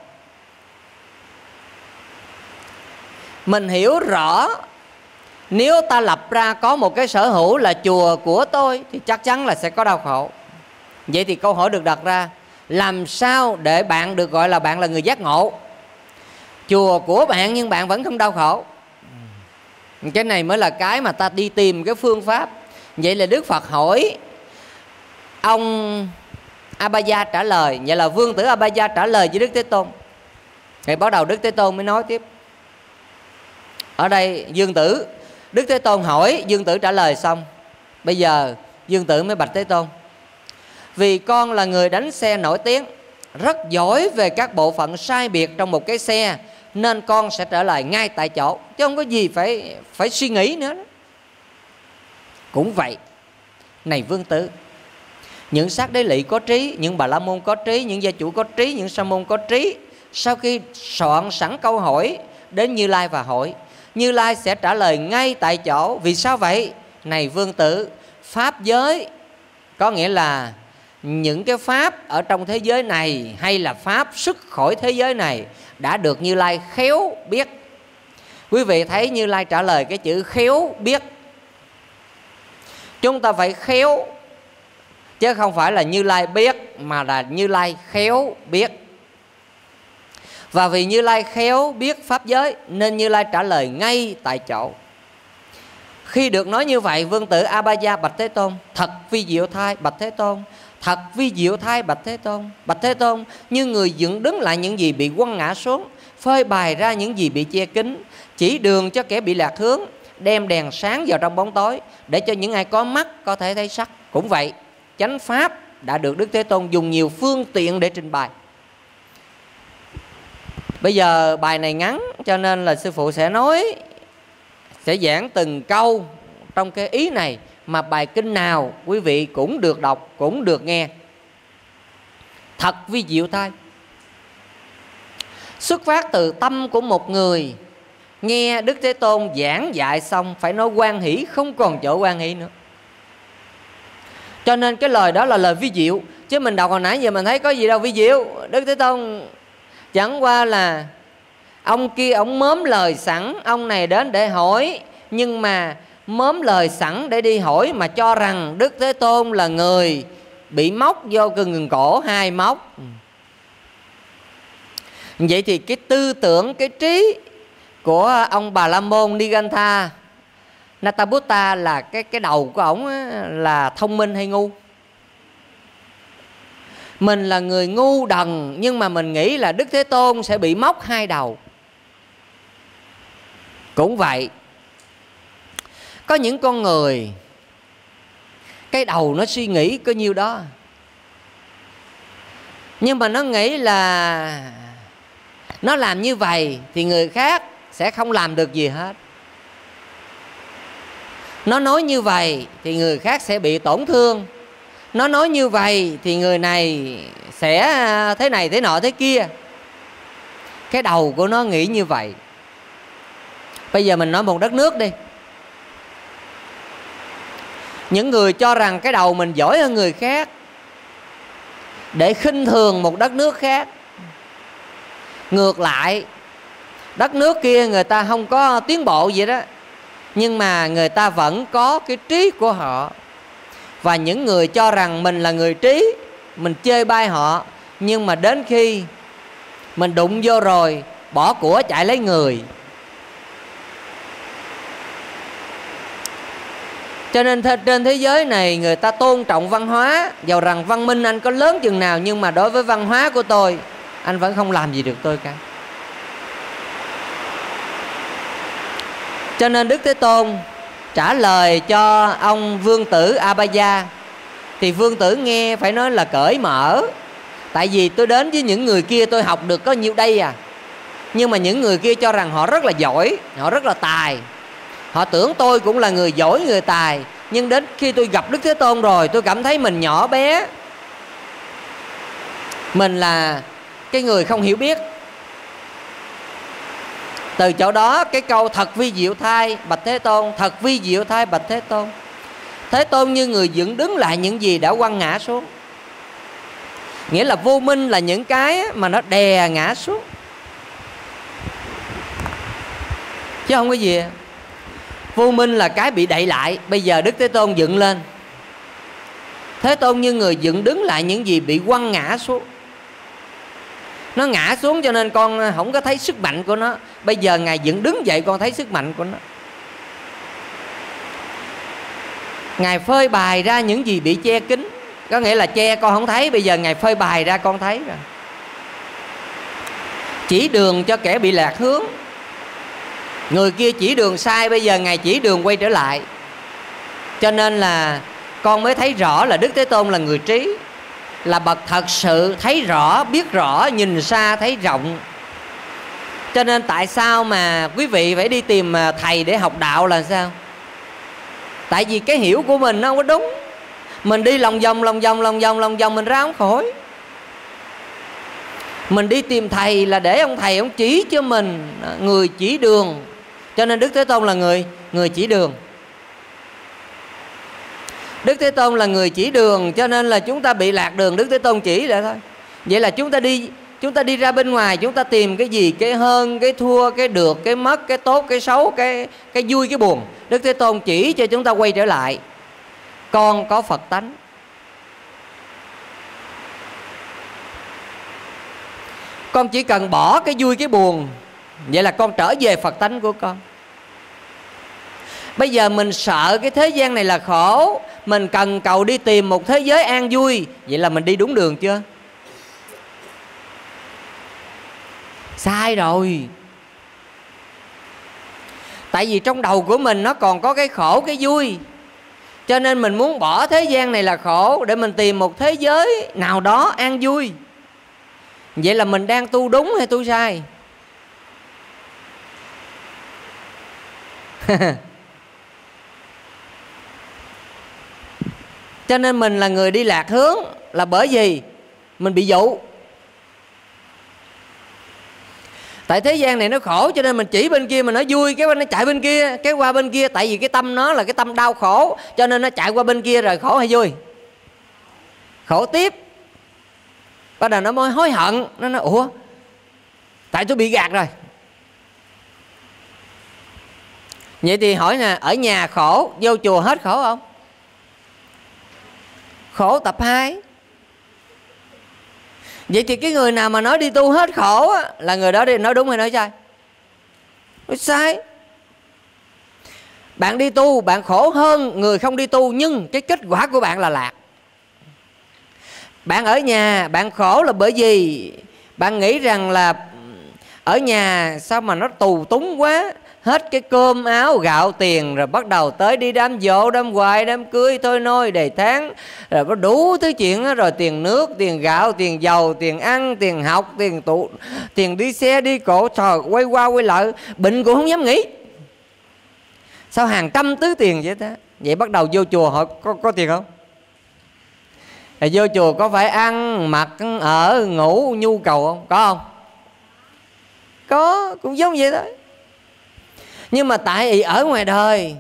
Mình hiểu rõ, nếu ta lập ra có một cái sở hữu là chùa của tôi thì chắc chắn là sẽ có đau khổ. Vậy thì câu hỏi được đặt ra, làm sao để bạn được gọi là bạn là người giác ngộ? Chùa của bạn nhưng bạn vẫn không đau khổ. Cái này mới là cái mà ta đi tìm cái phương pháp. Vậy là Đức Phật hỏi, ông Abhaya trả lời. Vậy là Vương tử Abhaya trả lời với Đức Thế Tôn. Thì bắt đầu Đức Thế Tôn mới nói tiếp. Ở đây Dương tử, Đức Thế Tôn hỏi, Dương tử trả lời xong. Bây giờ Dương tử mới bạch Thế Tôn, vì con là người đánh xe nổi tiếng, rất giỏi về các bộ phận sai biệt trong một cái xe, nên con sẽ trả lời ngay tại chỗ, chứ không có gì phải phải suy nghĩ nữa đó. Cũng vậy, này Vương tử, những sát đế lỵ có trí, những Bà La Môn có trí, những gia chủ có trí, những Sa Môn có trí. Sau khi soạn sẵn câu hỏi đến Như Lai và hỏi, Như Lai sẽ trả lời ngay tại chỗ. Vì sao vậy? Này Vương tử, pháp giới có nghĩa là những cái pháp ở trong thế giới này hay là pháp xuất khỏi thế giới này đã được Như Lai khéo biết. Quý vị thấy Như Lai trả lời cái chữ khéo biết. Chúng ta phải khéo, chứ không phải là Như Lai biết, mà là Như Lai khéo biết. Và vì Như Lai khéo biết pháp giới nên Như Lai trả lời ngay tại chỗ. Khi được nói như vậy, Vương tử Abhaya bạch Thế Tôn, thật vi diệu thay bạch Thế Tôn, thật vi diệu thay bạch Thế Tôn. Bạch Thế Tôn, như người dựng đứng lại những gì bị quăng ngã xuống, phơi bày ra những gì bị che kín, chỉ đường cho kẻ bị lạc hướng, đem đèn sáng vào trong bóng tối, để cho những ai có mắt có thể thấy sắc. Cũng vậy, chánh pháp đã được Đức Thế Tôn dùng nhiều phương tiện để trình bày. Bây giờ bài này ngắn, cho nên là sư phụ sẽ nói, sẽ giảng từng câu trong cái ý này, mà bài kinh nào quý vị cũng được đọc, cũng được nghe. Thật vi diệu thay, xuất phát từ tâm của một người nghe Đức Thế Tôn giảng dạy xong phải nói hoan hỷ, không còn chỗ hoan hỷ nữa. Cho nên cái lời đó là lời vi diệu. Chứ mình đọc hồi nãy giờ mình thấy có gì đâu vi diệu. Đức Thế Tôn chẳng qua là ông kia ông mớm lời sẵn, ông này đến để hỏi, nhưng mà mớm lời sẵn để đi hỏi mà cho rằng Đức Thế Tôn là người bị móc vô cần ngừng cổ, hai móc. Vậy thì cái tư tưởng, cái trí của ông Bà La Môn Nigantha Nataputta là cái, cái đầu của ổng là thông minh hay ngu? Mình là người ngu đần, nhưng mà mình nghĩ là Đức Thế Tôn sẽ bị móc hai đầu. Cũng vậy, có những con người cái đầu nó suy nghĩ có nhiêu đó, nhưng mà nó nghĩ là nó làm như vậy thì người khác sẽ không làm được gì hết. Nó nói như vậy thì người khác sẽ bị tổn thương. Nó nói như vậy thì người này sẽ thế này thế nọ thế kia. Cái đầu của nó nghĩ như vậy. Bây giờ mình nói một đất nước đi. Những người cho rằng cái đầu mình giỏi hơn người khác để khinh thường một đất nước khác. Ngược lại, đất nước kia người ta không có tiến bộ gì đó, nhưng mà người ta vẫn có cái trí của họ. Và những người cho rằng mình là người trí, mình chê bai họ, nhưng mà đến khi mình đụng vô rồi, bỏ của chạy lấy người. Cho nên trên thế giới này người ta tôn trọng văn hóa. Dầu rằng văn minh anh có lớn chừng nào, nhưng mà đối với văn hóa của tôi, anh vẫn không làm gì được tôi cả. Cho nên Đức Thế Tôn trả lời cho ông vương tử Abhaya, thì vương tử nghe phải nói là cởi mở. Tại vì tôi đến với những người kia tôi học được có nhiêu đây à. Nhưng mà những người kia cho rằng họ rất là giỏi, họ rất là tài. Họ tưởng tôi cũng là người giỏi, người tài. Nhưng đến khi tôi gặp Đức Thế Tôn rồi, tôi cảm thấy mình nhỏ bé, mình là cái người không hiểu biết. Từ chỗ đó cái câu thật vi diệu thay bạch Thế Tôn, thật vi diệu thay bạch Thế Tôn. Thế Tôn như người dựng đứng lại những gì đã quăng ngã xuống. Nghĩa là vô minh là những cái mà nó đè ngã xuống, chứ không có gì. Vô minh là cái bị đậy lại. Bây giờ Đức Thế Tôn dựng lên. Thế Tôn như người dựng đứng lại những gì bị quăng ngã xuống. Nó ngã xuống cho nên con không có thấy sức mạnh của nó. Bây giờ Ngài dựng đứng dậy, con thấy sức mạnh của nó. Ngài phơi bày ra những gì bị che kín. Có nghĩa là che con không thấy, bây giờ Ngài phơi bày ra con thấy rồi. Chỉ đường cho kẻ bị lạc hướng. Người kia chỉ đường sai, bây giờ Ngài chỉ đường quay trở lại. Cho nên là con mới thấy rõ là Đức Thế Tôn là người trí, là bậc thật sự thấy rõ, biết rõ, nhìn xa thấy rộng. Cho nên tại sao mà quý vị phải đi tìm thầy để học đạo là sao? Tại vì cái hiểu của mình nó không có đúng. Mình đi lòng vòng lòng vòng lòng vòng lòng vòng mình ra không khỏi. Mình đi tìm thầy là để ông thầy ông chỉ cho mình, người chỉ đường. Cho nên Đức Thế Tôn là người người chỉ đường. Đức Thế Tôn là người chỉ đường, cho nên là chúng ta bị lạc đường Đức Thế Tôn chỉ lại thôi. Vậy là chúng ta đi chúng ta đi ra bên ngoài, chúng ta tìm cái gì, cái hơn, cái thua, cái được, cái mất, cái tốt, cái xấu, cái cái vui, cái buồn. Đức Thế Tôn chỉ cho chúng ta quay trở lại. Con có Phật tánh. Con chỉ cần bỏ cái vui cái buồn, vậy là con trở về Phật tánh của con. Bây giờ mình sợ cái thế gian này là khổ, mình cần cầu đi tìm một thế giới an vui, vậy là mình đi đúng đường chưa? Sai rồi. Tại vì trong đầu của mình nó còn có cái khổ cái vui, cho nên mình muốn bỏ thế gian này là khổ để mình tìm một thế giới nào đó an vui. Vậy là mình đang tu đúng hay tu sai? Cho nên mình là người đi lạc hướng là bởi vì mình bị dụ. Tại thế gian này nó khổ, cho nên mình chỉ bên kia mà nó vui, cái nó chạy bên kia, cái qua bên kia. Tại vì cái tâm nó là cái tâm đau khổ, cho nên nó chạy qua bên kia rồi khổ hay vui? Khổ tiếp. Bắt đầu nó mới hối hận. Nó nói ủa, tại tôi bị gạt rồi. Vậy thì hỏi nè, ở nhà khổ, vô chùa hết khổ không? Khổ tập hai. Vậy thì cái người nào mà nói đi tu hết khổ á, là người đó đi nói đúng hay nói sai? Nói sai. Bạn đi tu, bạn khổ hơn người không đi tu, nhưng cái kết quả của bạn là lạc. Bạn ở nhà bạn khổ là bởi vì bạn nghĩ rằng là ở nhà sao mà nó tù túng quá, hết cái cơm áo gạo tiền, rồi bắt đầu tới đi đám giỗ, đám hoài, đám cưới, thôi nôi đầy tháng, rồi có đủ thứ chuyện đó, rồi tiền nước, tiền gạo, tiền dầu, tiền ăn, tiền học, tiền tụ, tiền đi xe đi cộ, trời, quay qua quay lại, bệnh cũng không dám nghĩ. Sao hàng trăm thứ tiền vậy ta? Vậy bắt đầu vô chùa hỏi có, có tiền không? Rồi vô chùa có phải ăn, mặc, ở, ngủ, nhu cầu không? Có không? Có, cũng giống vậy thôi. Nhưng mà tại vì ở ngoài đời,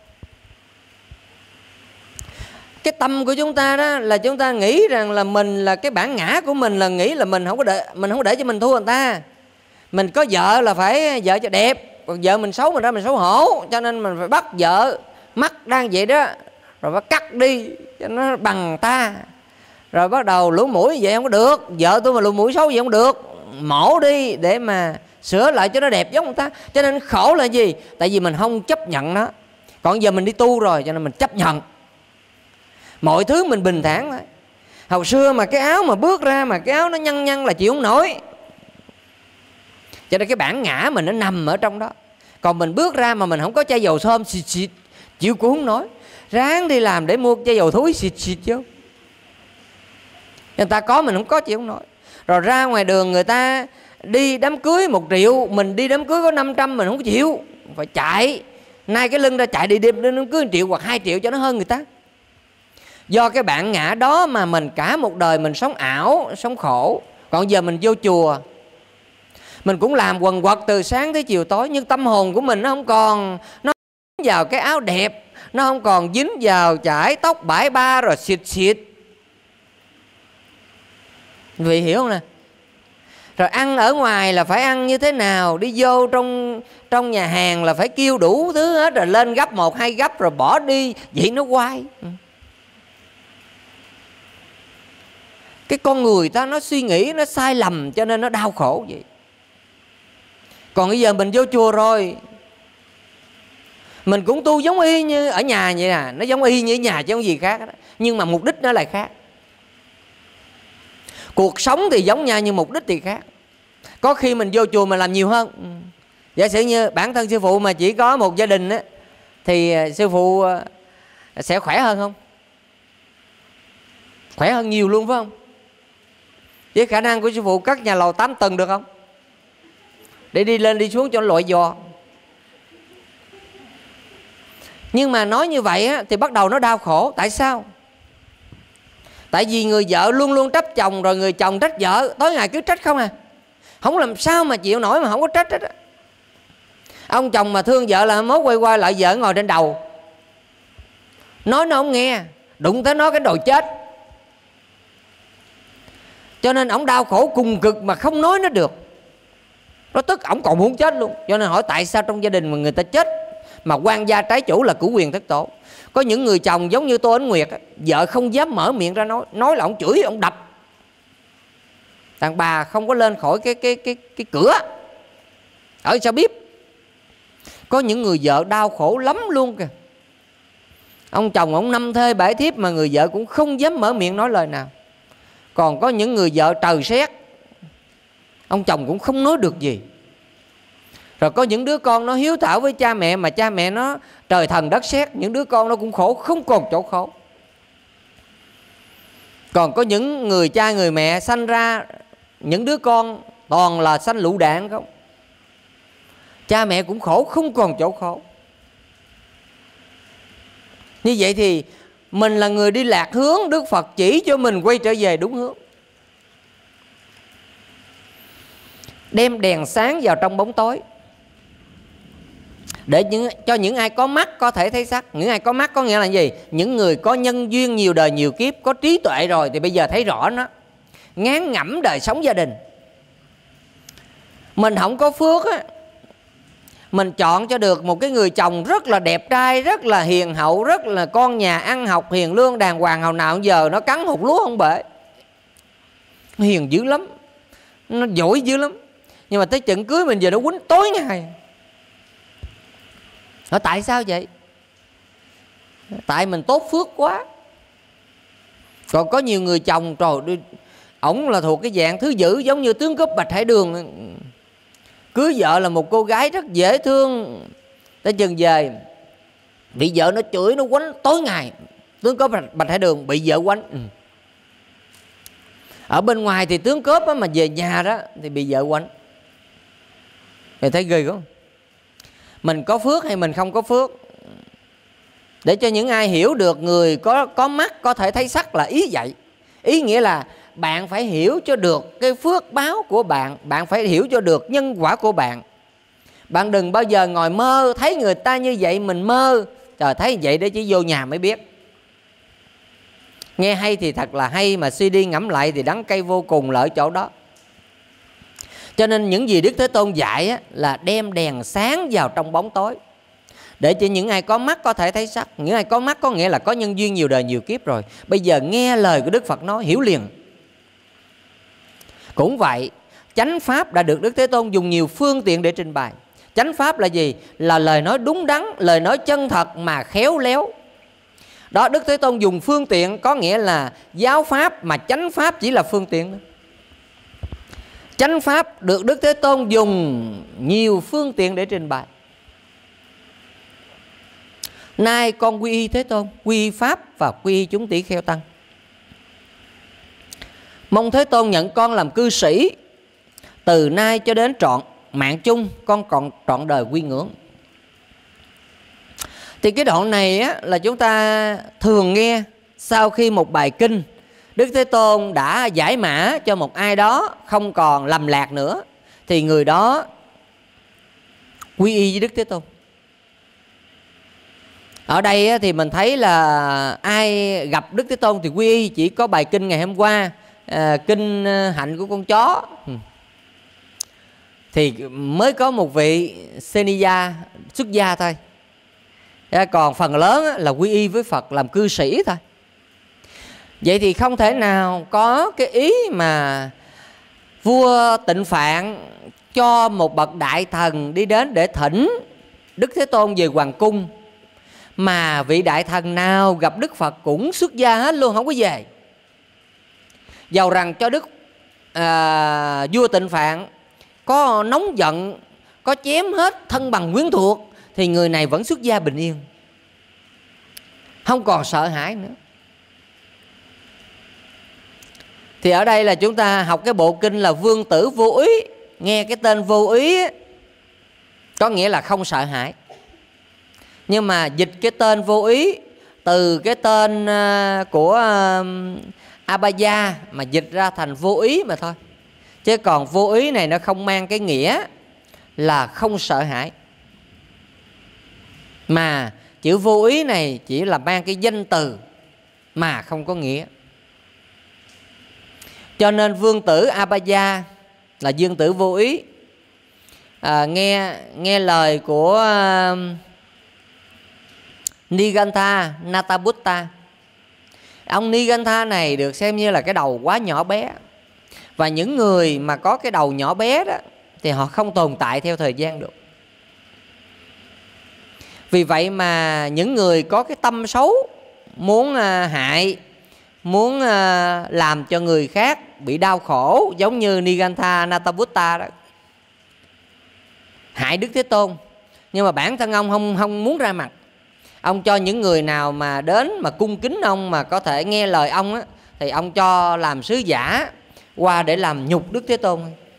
cái tâm của chúng ta đó là chúng ta nghĩ rằng là mình là cái bản ngã của mình, là nghĩ là mình không có để mình không có để cho mình thua người ta. Mình có vợ là phải vợ cho đẹp, còn vợ mình xấu mình ra mình xấu hổ, cho nên mình phải bắt vợ mắt đang vậy đó, rồi phải cắt đi cho nó bằng ta. Rồi bắt đầu lỗ mũi vậy không có được, vợ tôi mà lỗ mũi xấu vậy không được, mổ đi để mà sửa lại cho nó đẹp giống người ta. Cho nên khổ là gì? Tại vì mình không chấp nhận nó. Còn giờ mình đi tu rồi cho nên mình chấp nhận mọi thứ, mình bình thản thôi. Hồi xưa mà cái áo mà bước ra mà cái áo nó nhăn nhăn là chịu không nổi, cho nên cái bản ngã mình nó nằm ở trong đó. Còn mình bước ra mà mình không có chai dầu thơm xịt xịt, chịu cũng không nổi. Ráng đi làm để mua chai dầu thúi xịt xịt chứ. Người ta có mình không có chịu không nổi. Rồi ra ngoài đường người ta đi đám cưới một triệu, mình đi đám cưới có năm trăm mình không có chịu, phải chạy nay cái lưng ra chạy đi đêm đám cưới một triệu hoặc hai triệu cho nó hơn người ta. Do cái bản ngã đó mà mình cả một đời mình sống ảo, sống khổ. Còn giờ mình vô chùa, mình cũng làm quần quật từ sáng tới chiều tối, nhưng tâm hồn của mình nó không còn, nó dính vào cái áo đẹp, nó không còn dính vào chải tóc bãi ba rồi xịt xịt. Vì hiểu không nè? Rồi ăn ở ngoài là phải ăn như thế nào, đi vô trong trong nhà hàng là phải kêu đủ thứ hết, rồi lên gấp một hai gấp rồi bỏ đi, vậy nó quay. Cái con người ta nó suy nghĩ nó sai lầm cho nên nó đau khổ vậy. Còn bây giờ mình vô chùa rồi, mình cũng tu giống y như ở nhà vậy nè, nó giống y như ở nhà chứ không gì khác đó. Nhưng mà mục đích nó lại khác. Cuộc sống thì giống nhau nhưng mục đích thì khác. Có khi mình vô chùa mình làm nhiều hơn. Giả sử như bản thân sư phụ mà chỉ có một gia đình á, thì sư phụ sẽ khỏe hơn không? Khỏe hơn nhiều luôn phải không? Với khả năng của sư phụ cất nhà lầu tám tầng được không? Để đi lên đi xuống cho nó lội giò. Nhưng mà nói như vậy á, thì bắt đầu nó đau khổ. Tại sao? Tại vì người vợ luôn luôn trách chồng, rồi người chồng trách vợ, tối ngày cứ trách không à. Không làm sao mà chịu nổi mà không có trách hết á. Ông chồng mà thương vợ là mốt quay qua lại vợ ngồi trên đầu, nói nó không nghe, đụng tới nó cái đòi chết. Cho nên ổng đau khổ cùng cực mà không nói nó được. Nó tức ổng còn muốn chết luôn. Cho nên hỏi tại sao trong gia đình mà người ta chết mà quan gia trái chủ là cửu quyền thất tổ. Có những người chồng giống như Tô Ánh Nguyệt, vợ không dám mở miệng ra nói, nói là ổng chửi, ổng đập. Đàn bà không có lên khỏi cái cái cái cái cửa. Ở sao biết? Có những người vợ đau khổ lắm luôn kìa. Ông chồng ông năm thê bảy thiếp mà người vợ cũng không dám mở miệng nói lời nào. Còn có những người vợ trời sét, ông chồng cũng không nói được gì. Rồi có những đứa con nó hiếu thảo với cha mẹ mà cha mẹ nó trời thần đất sét, những đứa con nó cũng khổ không còn chỗ khổ. Còn có những người cha người mẹ sanh ra những đứa con toàn là sanh lựu đạn không, cha mẹ cũng khổ không còn chỗ khổ. Như vậy thì mình là người đi lạc hướng, Đức Phật chỉ cho mình quay trở về đúng hướng. Đem đèn sáng vào trong bóng tối, để những, cho những ai có mắt có thể thấy sắc. Những ai có mắt có nghĩa là gì? Những người có nhân duyên nhiều đời nhiều kiếp, có trí tuệ rồi thì bây giờ thấy rõ nó, ngán ngẩm đời sống gia đình. Mình không có phước á, mình chọn cho được một cái người chồng rất là đẹp trai, rất là hiền hậu, rất là con nhà ăn học hiền lương đàng hoàng, hồi nào giờ nó cắn hột lúa không bể, hiền dữ lắm, nó giỏi dữ lắm. Nhưng mà tới trận cưới mình giờ nó quýnh tối ngày. Hỏi tại sao vậy? Tại mình tốt phước quá. Còn có nhiều người chồng trời, ổng là thuộc cái dạng thứ dữ, giống như tướng cướp Bạch Hải Đường. Cưới vợ là một cô gái rất dễ thương, tới chừng về bị vợ nó chửi, nó quánh tối ngày. Tướng cướp Bạch Hải Đường bị vợ quánh. Ừ. Ở bên ngoài thì tướng cướp á, mà về nhà đó thì bị vợ quánh. Thì thấy ghê không? Mình có phước hay mình không có phước? Để cho những ai hiểu được người có, có mắt có thể thấy sắc là ý vậy. Ý nghĩa là bạn phải hiểu cho được cái phước báo của bạn, bạn phải hiểu cho được nhân quả của bạn. Bạn đừng bao giờ ngồi mơ thấy người ta như vậy mình mơ. Trời, thấy vậy để chỉ vô nhà mới biết. Nghe hay thì thật là hay, mà suy đi ngẫm lại thì đắng cay vô cùng là ở chỗ đó. Cho nên những gì Đức Thế Tôn dạy á, là đem đèn sáng vào trong bóng tối, để cho những ai có mắt có thể thấy sắc. Những ai có mắt có nghĩa là có nhân duyên nhiều đời nhiều kiếp rồi, bây giờ nghe lời của Đức Phật nói hiểu liền. Cũng vậy, chánh pháp đã được Đức Thế Tôn dùng nhiều phương tiện để trình bày. Chánh pháp là gì? Là lời nói đúng đắn, lời nói chân thật mà khéo léo. Đó, Đức Thế Tôn dùng phương tiện có nghĩa là giáo pháp, mà chánh pháp chỉ là phương tiện. Chánh pháp được Đức Thế Tôn dùng nhiều phương tiện để trình bày. Nay con quy y Thế Tôn, quy y Pháp và quy y chúng tỷ kheo tăng. Mong Thế Tôn nhận con làm cư sĩ, từ nay cho đến trọn mạng chung, con còn trọn đời quy ngưỡng. Thì cái đoạn này á, là chúng ta thường nghe sau khi một bài kinh Đức Thế Tôn đã giải mã cho một ai đó không còn lầm lạc nữa, thì người đó quy y với Đức Thế Tôn. Ở đây á, thì mình thấy là ai gặp Đức Thế Tôn thì quy y. Chỉ có bài kinh ngày hôm qua, à, kinh hạnh của con chó, thì mới có một vị Seniya xuất gia thôi. Còn phần lớn là quy y với Phật làm cư sĩ thôi. Vậy thì không thể nào có cái ý mà vua Tịnh Phạn cho một bậc đại thần đi đến để thỉnh Đức Thế Tôn về hoàng cung, mà vị đại thần nào gặp Đức Phật cũng xuất gia hết luôn, không có về. Dầu rằng cho Đức à, vua Tịnh Phạn có nóng giận, có chém hết thân bằng quyến thuộc, thì người này vẫn xuất gia bình yên, không còn sợ hãi nữa. Thì ở đây là chúng ta học cái bộ kinh là Vương Tử Vô Úy. Nghe cái tên Vô Úy có nghĩa là không sợ hãi. Nhưng mà dịch cái tên Vô Úy từ cái tên của Abhaya mà dịch ra thành vô úy mà thôi. Chứ còn vô úy này nó không mang cái nghĩa là không sợ hãi, mà chữ vô úy này chỉ là mang cái danh từ mà không có nghĩa. Cho nên Vương Tử Abhaya là Dương Tử Vô Úy. à, nghe nghe lời của uh, Nigantha Nataputta. Ông Nigantha này được xem như là cái đầu quá nhỏ bé, và những người mà có cái đầu nhỏ bé đó thì họ không tồn tại theo thời gian được. Vì vậy mà những người có cái tâm xấu, muốn uh, hại, muốn uh, làm cho người khác bị đau khổ, giống như Nigantha Nataputta đó, hại Đức Thế Tôn, nhưng mà bản thân ông không không muốn ra mặt. Ông cho những người nào mà đến mà cung kính ông, mà có thể nghe lời ông á, thì ông cho làm sứ giả qua để làm nhục Đức Thế Tôn.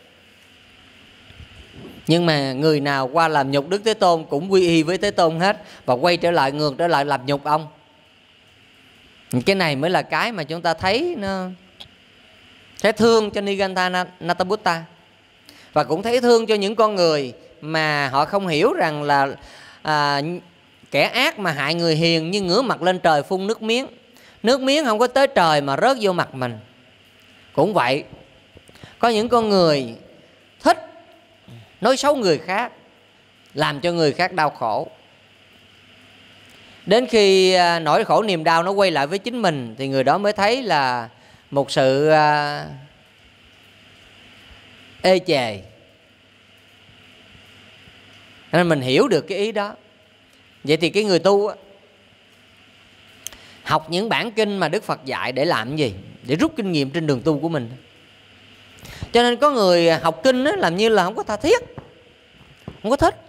Nhưng mà người nào qua làm nhục Đức Thế Tôn cũng quy y với Thế Tôn hết, và quay trở lại ngược trở lại làm nhục ông. Cái này mới là cái mà chúng ta thấy nó thấy thương cho Nigantha Nataputta, và cũng thấy thương cho những con người mà họ không hiểu rằng là à, kẻ ác mà hại người hiền như ngửa mặt lên trời phun nước miếng. Nước miếng không có tới trời mà rớt vô mặt mình. Cũng vậy, có những con người thích nói xấu người khác, làm cho người khác đau khổ. Đến khi nỗi khổ niềm đau nó quay lại với chính mình, thì người đó mới thấy là một sự uh, ê chề. Nên mình hiểu được cái ý đó. Vậy thì cái người tu á, Học những bản kinh mà Đức Phật dạy để làm gì? Để rút kinh nghiệm trên đường tu của mình. Cho nên có người học kinh á, làm như là không có tha thiết, không có thích,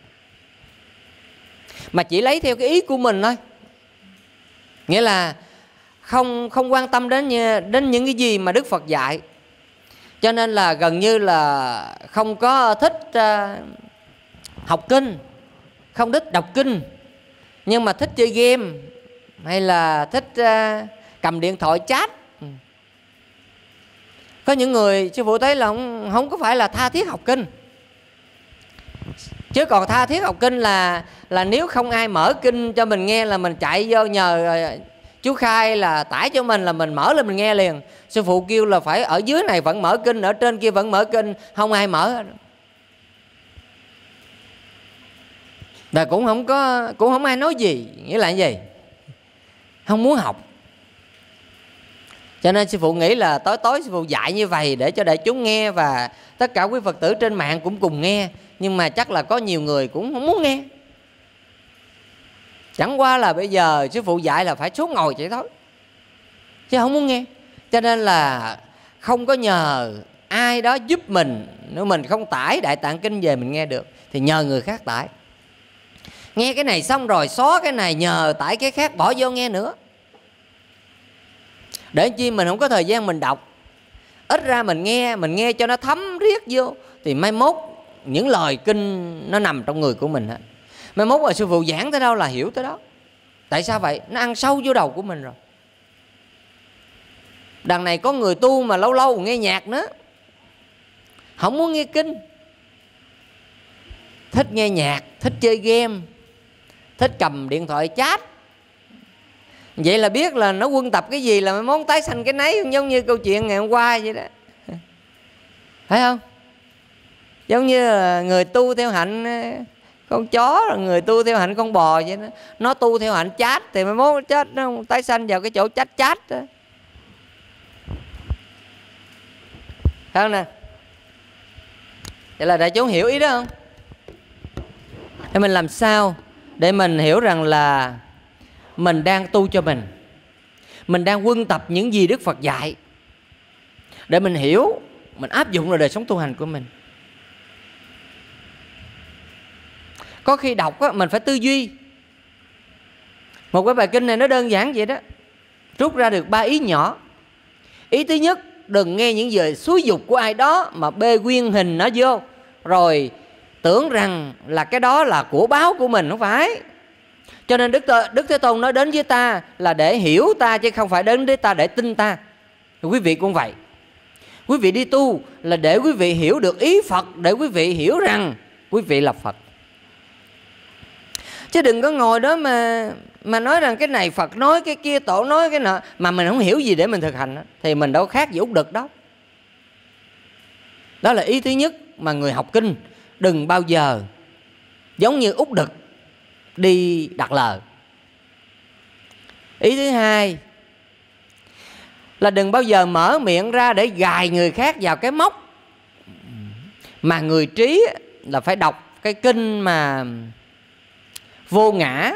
mà chỉ lấy theo cái ý của mình thôi. Nghĩa là không không quan tâm đến đến những cái gì mà Đức Phật dạy. Cho nên là gần như là không có thích uh, học kinh, không thích đọc kinh, nhưng mà thích chơi game hay là thích uh, cầm điện thoại chat. Có những người sư phụ thấy là không, không có phải là tha thiết học kinh. Chứ còn tha thiết học kinh là là nếu không ai mở kinh cho mình nghe là mình chạy vô nhờ chú Khai là tải cho mình, là mình mở lên mình nghe liền. Sư phụ kêu là phải ở dưới này vẫn mở kinh, ở trên kia vẫn mở kinh, không ai mở. Và cũng không có cũng không ai nói gì. Nghĩa là gì? Không muốn học. Cho nên sư phụ nghĩ là tối tối sư phụ dạy như vậy để cho đại chúng nghe, và tất cả quý Phật tử trên mạng cũng cùng nghe. Nhưng mà chắc là có nhiều người cũng không muốn nghe. Chẳng qua là bây giờ sư phụ dạy là phải xuống ngồi vậy thôi, chứ không muốn nghe. Cho nên là không có nhờ ai đó giúp mình. Nếu mình không tải Đại Tạng Kinh về mình nghe được thì nhờ người khác tải. Nghe cái này xong rồi xóa cái này, nhờ tải cái khác bỏ vô nghe nữa. Để chi mình không có thời gian mình đọc. Ít ra mình nghe, mình nghe cho nó thấm riết vô, thì mai mốt những lời kinh nó nằm trong người của mình hết. Mai mốt mà sư phụ giảng tới đâu là hiểu tới đó. Tại sao vậy? Nó ăn sâu vô đầu của mình rồi. Đằng này có người tu mà lâu lâu nghe nhạc nữa, không muốn nghe kinh, thích nghe nhạc, thích chơi game, thích cầm điện thoại chat. Vậy là biết là nó quân tập cái gì là mai mốt tái sanh cái nấy, giống như câu chuyện ngày hôm qua vậy đó. Phải không? Giống như là người tu theo hạnh con chó, rồi người tu theo hạnh con bò vậy đó. Nó tu theo hạnh chát thì mai mốt chết nó tái sanh vào cái chỗ chát chát đó. Phải không nè? Vậy là đại chúng hiểu ý đó không? Thì mình làm sao để mình hiểu rằng là mình đang tu cho mình, mình đang quân tập những gì Đức Phật dạy, để mình hiểu, mình áp dụng vào đời sống tu hành của mình. Có khi đọc á, mình phải tư duy. Một cái bài kinh này nó đơn giản vậy đó, rút ra được ba ý nhỏ. Ý thứ nhất, đừng nghe những lời xúi dục của ai đó mà bê nguyên hình nó vô, rồi tưởng rằng là cái đó là của báo của mình. Không phải. Cho nên Đức, Đức Thế Tôn nói đến với ta là để hiểu ta, chứ không phải đến với ta để tin ta. Quý vị cũng vậy. Quý vị đi tu là để quý vị hiểu được ý Phật, để quý vị hiểu rằng quý vị là Phật. Chứ đừng có ngồi đó mà mà nói rằng cái này Phật nói, cái kia Tổ nói, cái nọ, mà mình không hiểu gì để mình thực hành, thì mình đâu khác gì Úc Đực đó. Đó là ý thứ nhất mà người học kinh đừng bao giờ giống như Úc Đực đi đặt lờ. Ý thứ hai là đừng bao giờ mở miệng ra để gài người khác vào cái móc. Mà người trí là phải đọc cái kinh mà Vô Ngã,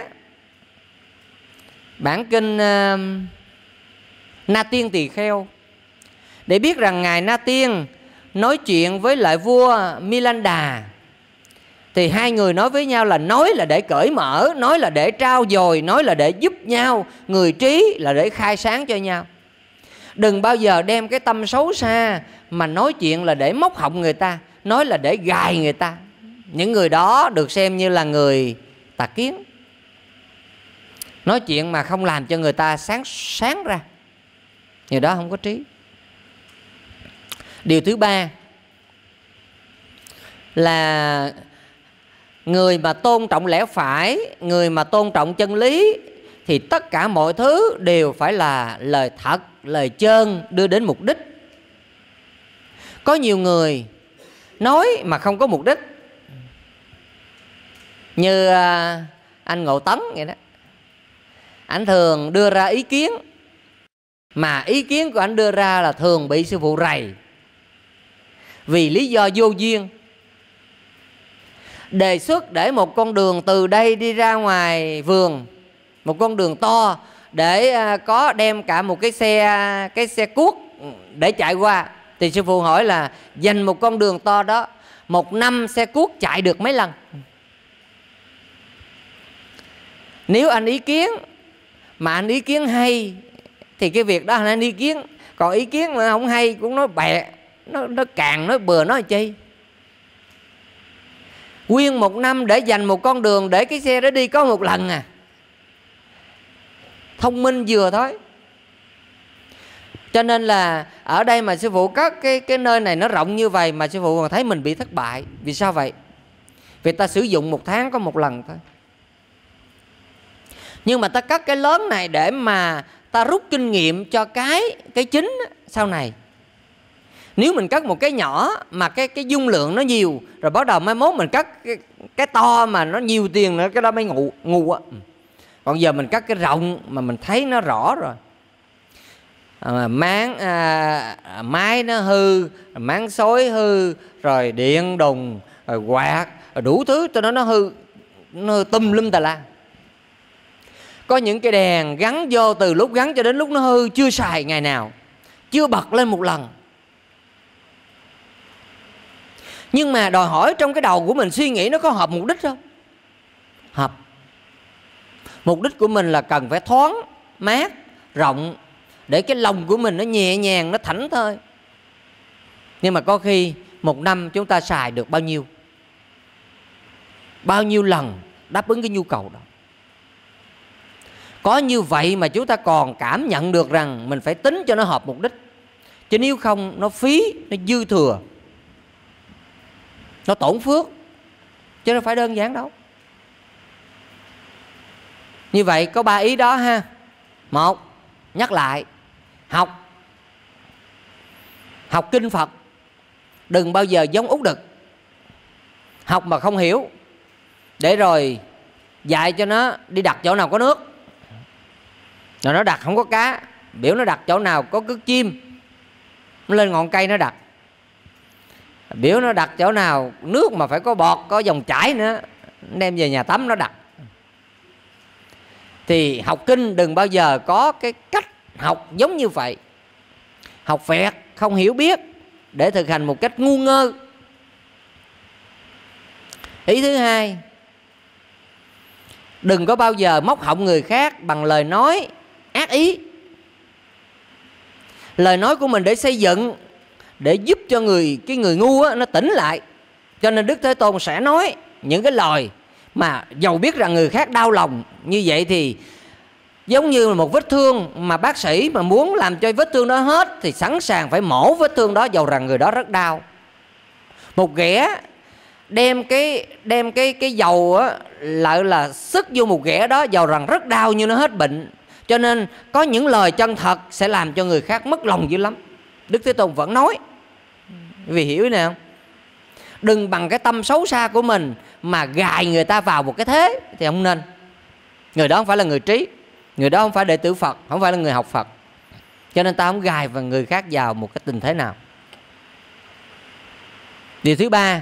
bản kinh uh, Na Tiên Tỳ Kheo, để biết rằng ngài Na Tiên nói chuyện với lại vua Milanda, thì hai người nói với nhau là nói là để cởi mở, nói là để trao dồi, nói là để giúp nhau. Người trí là để khai sáng cho nhau. Đừng bao giờ đem cái tâm xấu xa mà nói chuyện là để móc họng người ta, nói là để gài người ta. Những người đó được xem như là người tà kiến, nói chuyện mà không làm cho người ta sáng sáng ra, người đó không có trí. Điều thứ ba là người mà tôn trọng lẽ phải, người mà tôn trọng chân lý, thì tất cả mọi thứ đều phải là lời thật, lời chân, đưa đến mục đích. Có nhiều người nói mà không có mục đích, như anh Ngộ Tấn vậy đó. Anh thường đưa ra ý kiến, mà ý kiến của anh đưa ra là thường bị sư phụ rầy, vì lý do vô duyên. Đề xuất để một con đường từ đây đi ra ngoài vườn, một con đường to, để có đem cả một cái xe cái xe cuốc để chạy qua. Thì sư phụ hỏi là dành một con đường to đó, một năm xe cuốc chạy được mấy lần? Nếu anh ý kiến mà anh ý kiến hay thì cái việc đó anh ý kiến. Còn ý kiến mà không hay cũng nói bẹ, nó, nó càng nói bừa nói chi. Nguyên một năm để dành một con đường để cái xe đó đi có một lần à. Thông minh vừa thôi. Cho nên là ở đây mà sư phụ có cái, cái nơi này nó rộng như vậy mà sư phụ còn thấy mình bị thất bại. Vì sao vậy? Vì ta sử dụng một tháng có một lần thôi. Nhưng mà ta cắt cái lớn này để mà ta rút kinh nghiệm cho cái cái chính sau này. Nếu mình cắt một cái nhỏ mà cái cái dung lượng nó nhiều, rồi bắt đầu mai mốt mình cắt cái, cái to mà nó nhiều tiền nữa, cái đó mới ngu ngu á. Còn giờ mình cắt cái rộng mà mình thấy nó rõ rồi. À, máng à, máy nó hư, máng xối hư, rồi điện đùng, rồi quạt, rồi đủ thứ cho nó nó hư, nó hư tùm lum tà la. Có những cái đèn gắn vô từ lúc gắn cho đến lúc nó hư, chưa xài ngày nào, chưa bật lên một lần. Nhưng mà đòi hỏi trong cái đầu của mình suy nghĩ nó có hợp mục đích không? Hợp. Mục đích của mình là cần phải thoáng, mát, rộng, để cái lòng của mình nó nhẹ nhàng, nó thảnh thơi. Nhưng mà có khi một năm chúng ta xài được bao nhiêu? Bao nhiêu lần đáp ứng cái nhu cầu đó? Có như vậy mà chúng ta còn cảm nhận được rằng mình phải tính cho nó hợp mục đích. Chứ nếu không nó phí, nó dư thừa, nó tổn phước, chứ nó phải đơn giản đâu. Như vậy có ba ý đó ha. Một, nhắc lại, học Học kinh Phật đừng bao giờ giống út đực. Học mà không hiểu, để rồi dạy cho nó đi đặt chỗ nào có nước, rồi nó đặt không có cá. Biểu nó đặt chỗ nào có cứt chim, nó lên ngọn cây nó đặt. Biểu nó đặt chỗ nào nước mà phải có bọt, có dòng chảy nữa, đem về nhà tắm nó đặt. Thì học kinh đừng bao giờ có cái cách học giống như vậy. Học vẹt, không hiểu biết, để thực hành một cách ngu ngơ. Ý thứ hai, đừng có bao giờ móc họng người khác bằng lời nói ác ý. Lời nói của mình để xây dựng, để giúp cho người cái người ngu á, nó tỉnh lại. Cho nên Đức Thế Tôn sẽ nói những cái lời mà dầu biết rằng người khác đau lòng. Như vậy thì giống như một vết thương mà bác sĩ mà muốn làm cho vết thương đó hết thì sẵn sàng phải mổ vết thương đó dầu rằng người đó rất đau. Một ghẻ đem cái đem cái cái dầu á, lại là sức vô một ghẻ đó dầu rằng rất đau nhưng nó hết bệnh. Cho nên có những lời chân thật sẽ làm cho người khác mất lòng dữ lắm. Đức Thế Tôn vẫn nói. Vì hiểu thế nào? Đừng bằng cái tâm xấu xa của mình mà gài người ta vào một cái thế thì không nên. Người đó không phải là người trí, người đó không phải đệ tử Phật, không phải là người học Phật. Cho nên ta không gài vào người khác vào một cái tình thế nào. Điều thứ ba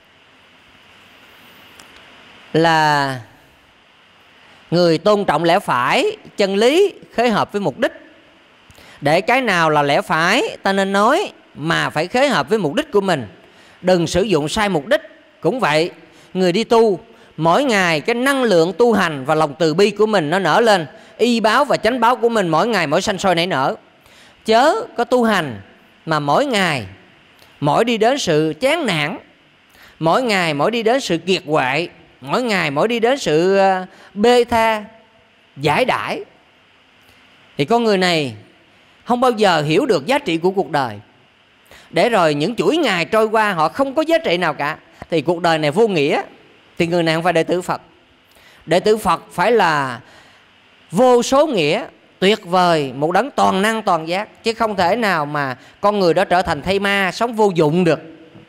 là người tôn trọng lẽ phải, chân lý khế hợp với mục đích. Để cái nào là lẽ phải ta nên nói mà phải khế hợp với mục đích của mình, đừng sử dụng sai mục đích. Cũng vậy, người đi tu mỗi ngày cái năng lượng tu hành và lòng từ bi của mình nó nở lên, y báo và chánh báo của mình mỗi ngày mỗi sanh sôi nảy nở. Chớ có tu hành mà mỗi ngày mỗi đi đến sự chán nản, mỗi ngày mỗi đi đến sự kiệt quệ, mỗi ngày mỗi đi đến sự bê tha, giải đãi. Thì con người này không bao giờ hiểu được giá trị của cuộc đời. Để rồi những chuỗi ngày trôi qua họ không có giá trị nào cả, thì cuộc đời này vô nghĩa. Thì người này không phải đệ tử Phật. Đệ tử Phật phải là vô số nghĩa, tuyệt vời, một đấng toàn năng toàn giác. Chứ không thể nào mà con người đó trở thành thây ma, sống vô dụng được.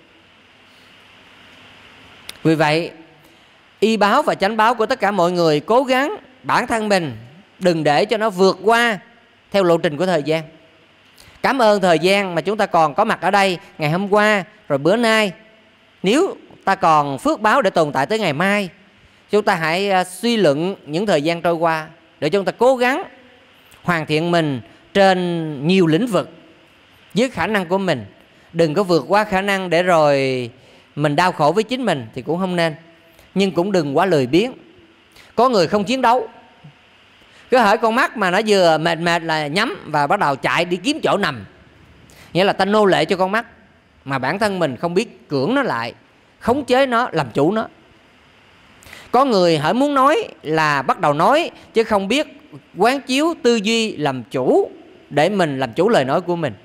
Vì vậy, y báo và chánh báo của tất cả mọi người cố gắng bản thân mình đừng để cho nó vượt qua theo lộ trình của thời gian. Cảm ơn thời gian mà chúng ta còn có mặt ở đây ngày hôm qua rồi bữa nay. Nếu ta còn phước báo để tồn tại tới ngày mai, chúng ta hãy suy luận những thời gian trôi qua để chúng ta cố gắng hoàn thiện mình trên nhiều lĩnh vực với khả năng của mình. Đừng có vượt quá khả năng để rồi mình đau khổ với chính mình thì cũng không nên. Nhưng cũng đừng quá lười biếng. Có người không chiến đấu, cứ hễ con mắt mà nó vừa mệt mệt là nhắm và bắt đầu chạy đi kiếm chỗ nằm. Nghĩa là ta nô lệ cho con mắt, mà bản thân mình không biết cưỡng nó lại, khống chế nó, làm chủ nó. Có người hễ muốn nói là bắt đầu nói, chứ không biết quán chiếu tư duy làm chủ, để mình làm chủ lời nói của mình.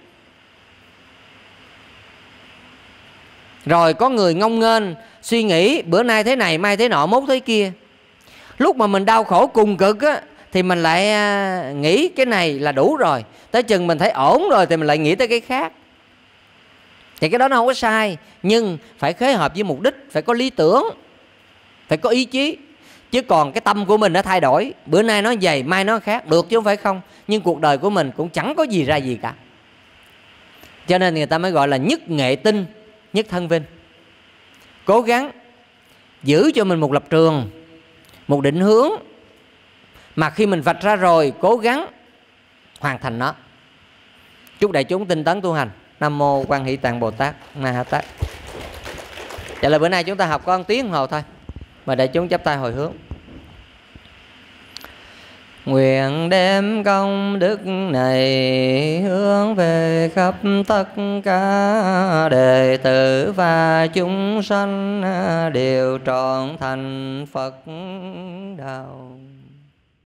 Rồi có người ngông nghênh, suy nghĩ bữa nay thế này, mai thế nọ, mốt thế kia. Lúc mà mình đau khổ cùng cực á, thì mình lại nghĩ cái này là đủ rồi. Tới chừng mình thấy ổn rồi thì mình lại nghĩ tới cái khác. Thì cái đó nó không có sai, nhưng phải khế hợp với mục đích, phải có lý tưởng, phải có ý chí. Chứ còn cái tâm của mình nó thay đổi, bữa nay nó vậy, mai nó khác, được chứ không phải không. Nhưng cuộc đời của mình cũng chẳng có gì ra gì cả. Cho nên người ta mới gọi là nhất nghệ tinh, nhất thân vinh. Cố gắng giữ cho mình một lập trường, một định hướng, mà khi mình vạch ra rồi cố gắng hoàn thành nó. Chúc đại chúng tinh tấn tu hành. Nam mô Quan Hỷ Tạng Bồ Tát Ma Ha Tát. Vậy là bữa nay chúng ta học có một tiếng đồng hồ thôi. Mời đại chúng chắp tay hồi hướng. Nguyện đem công đức này hướng về khắp tất cả đệ tử và chúng sanh đều trọn thành Phật đạo.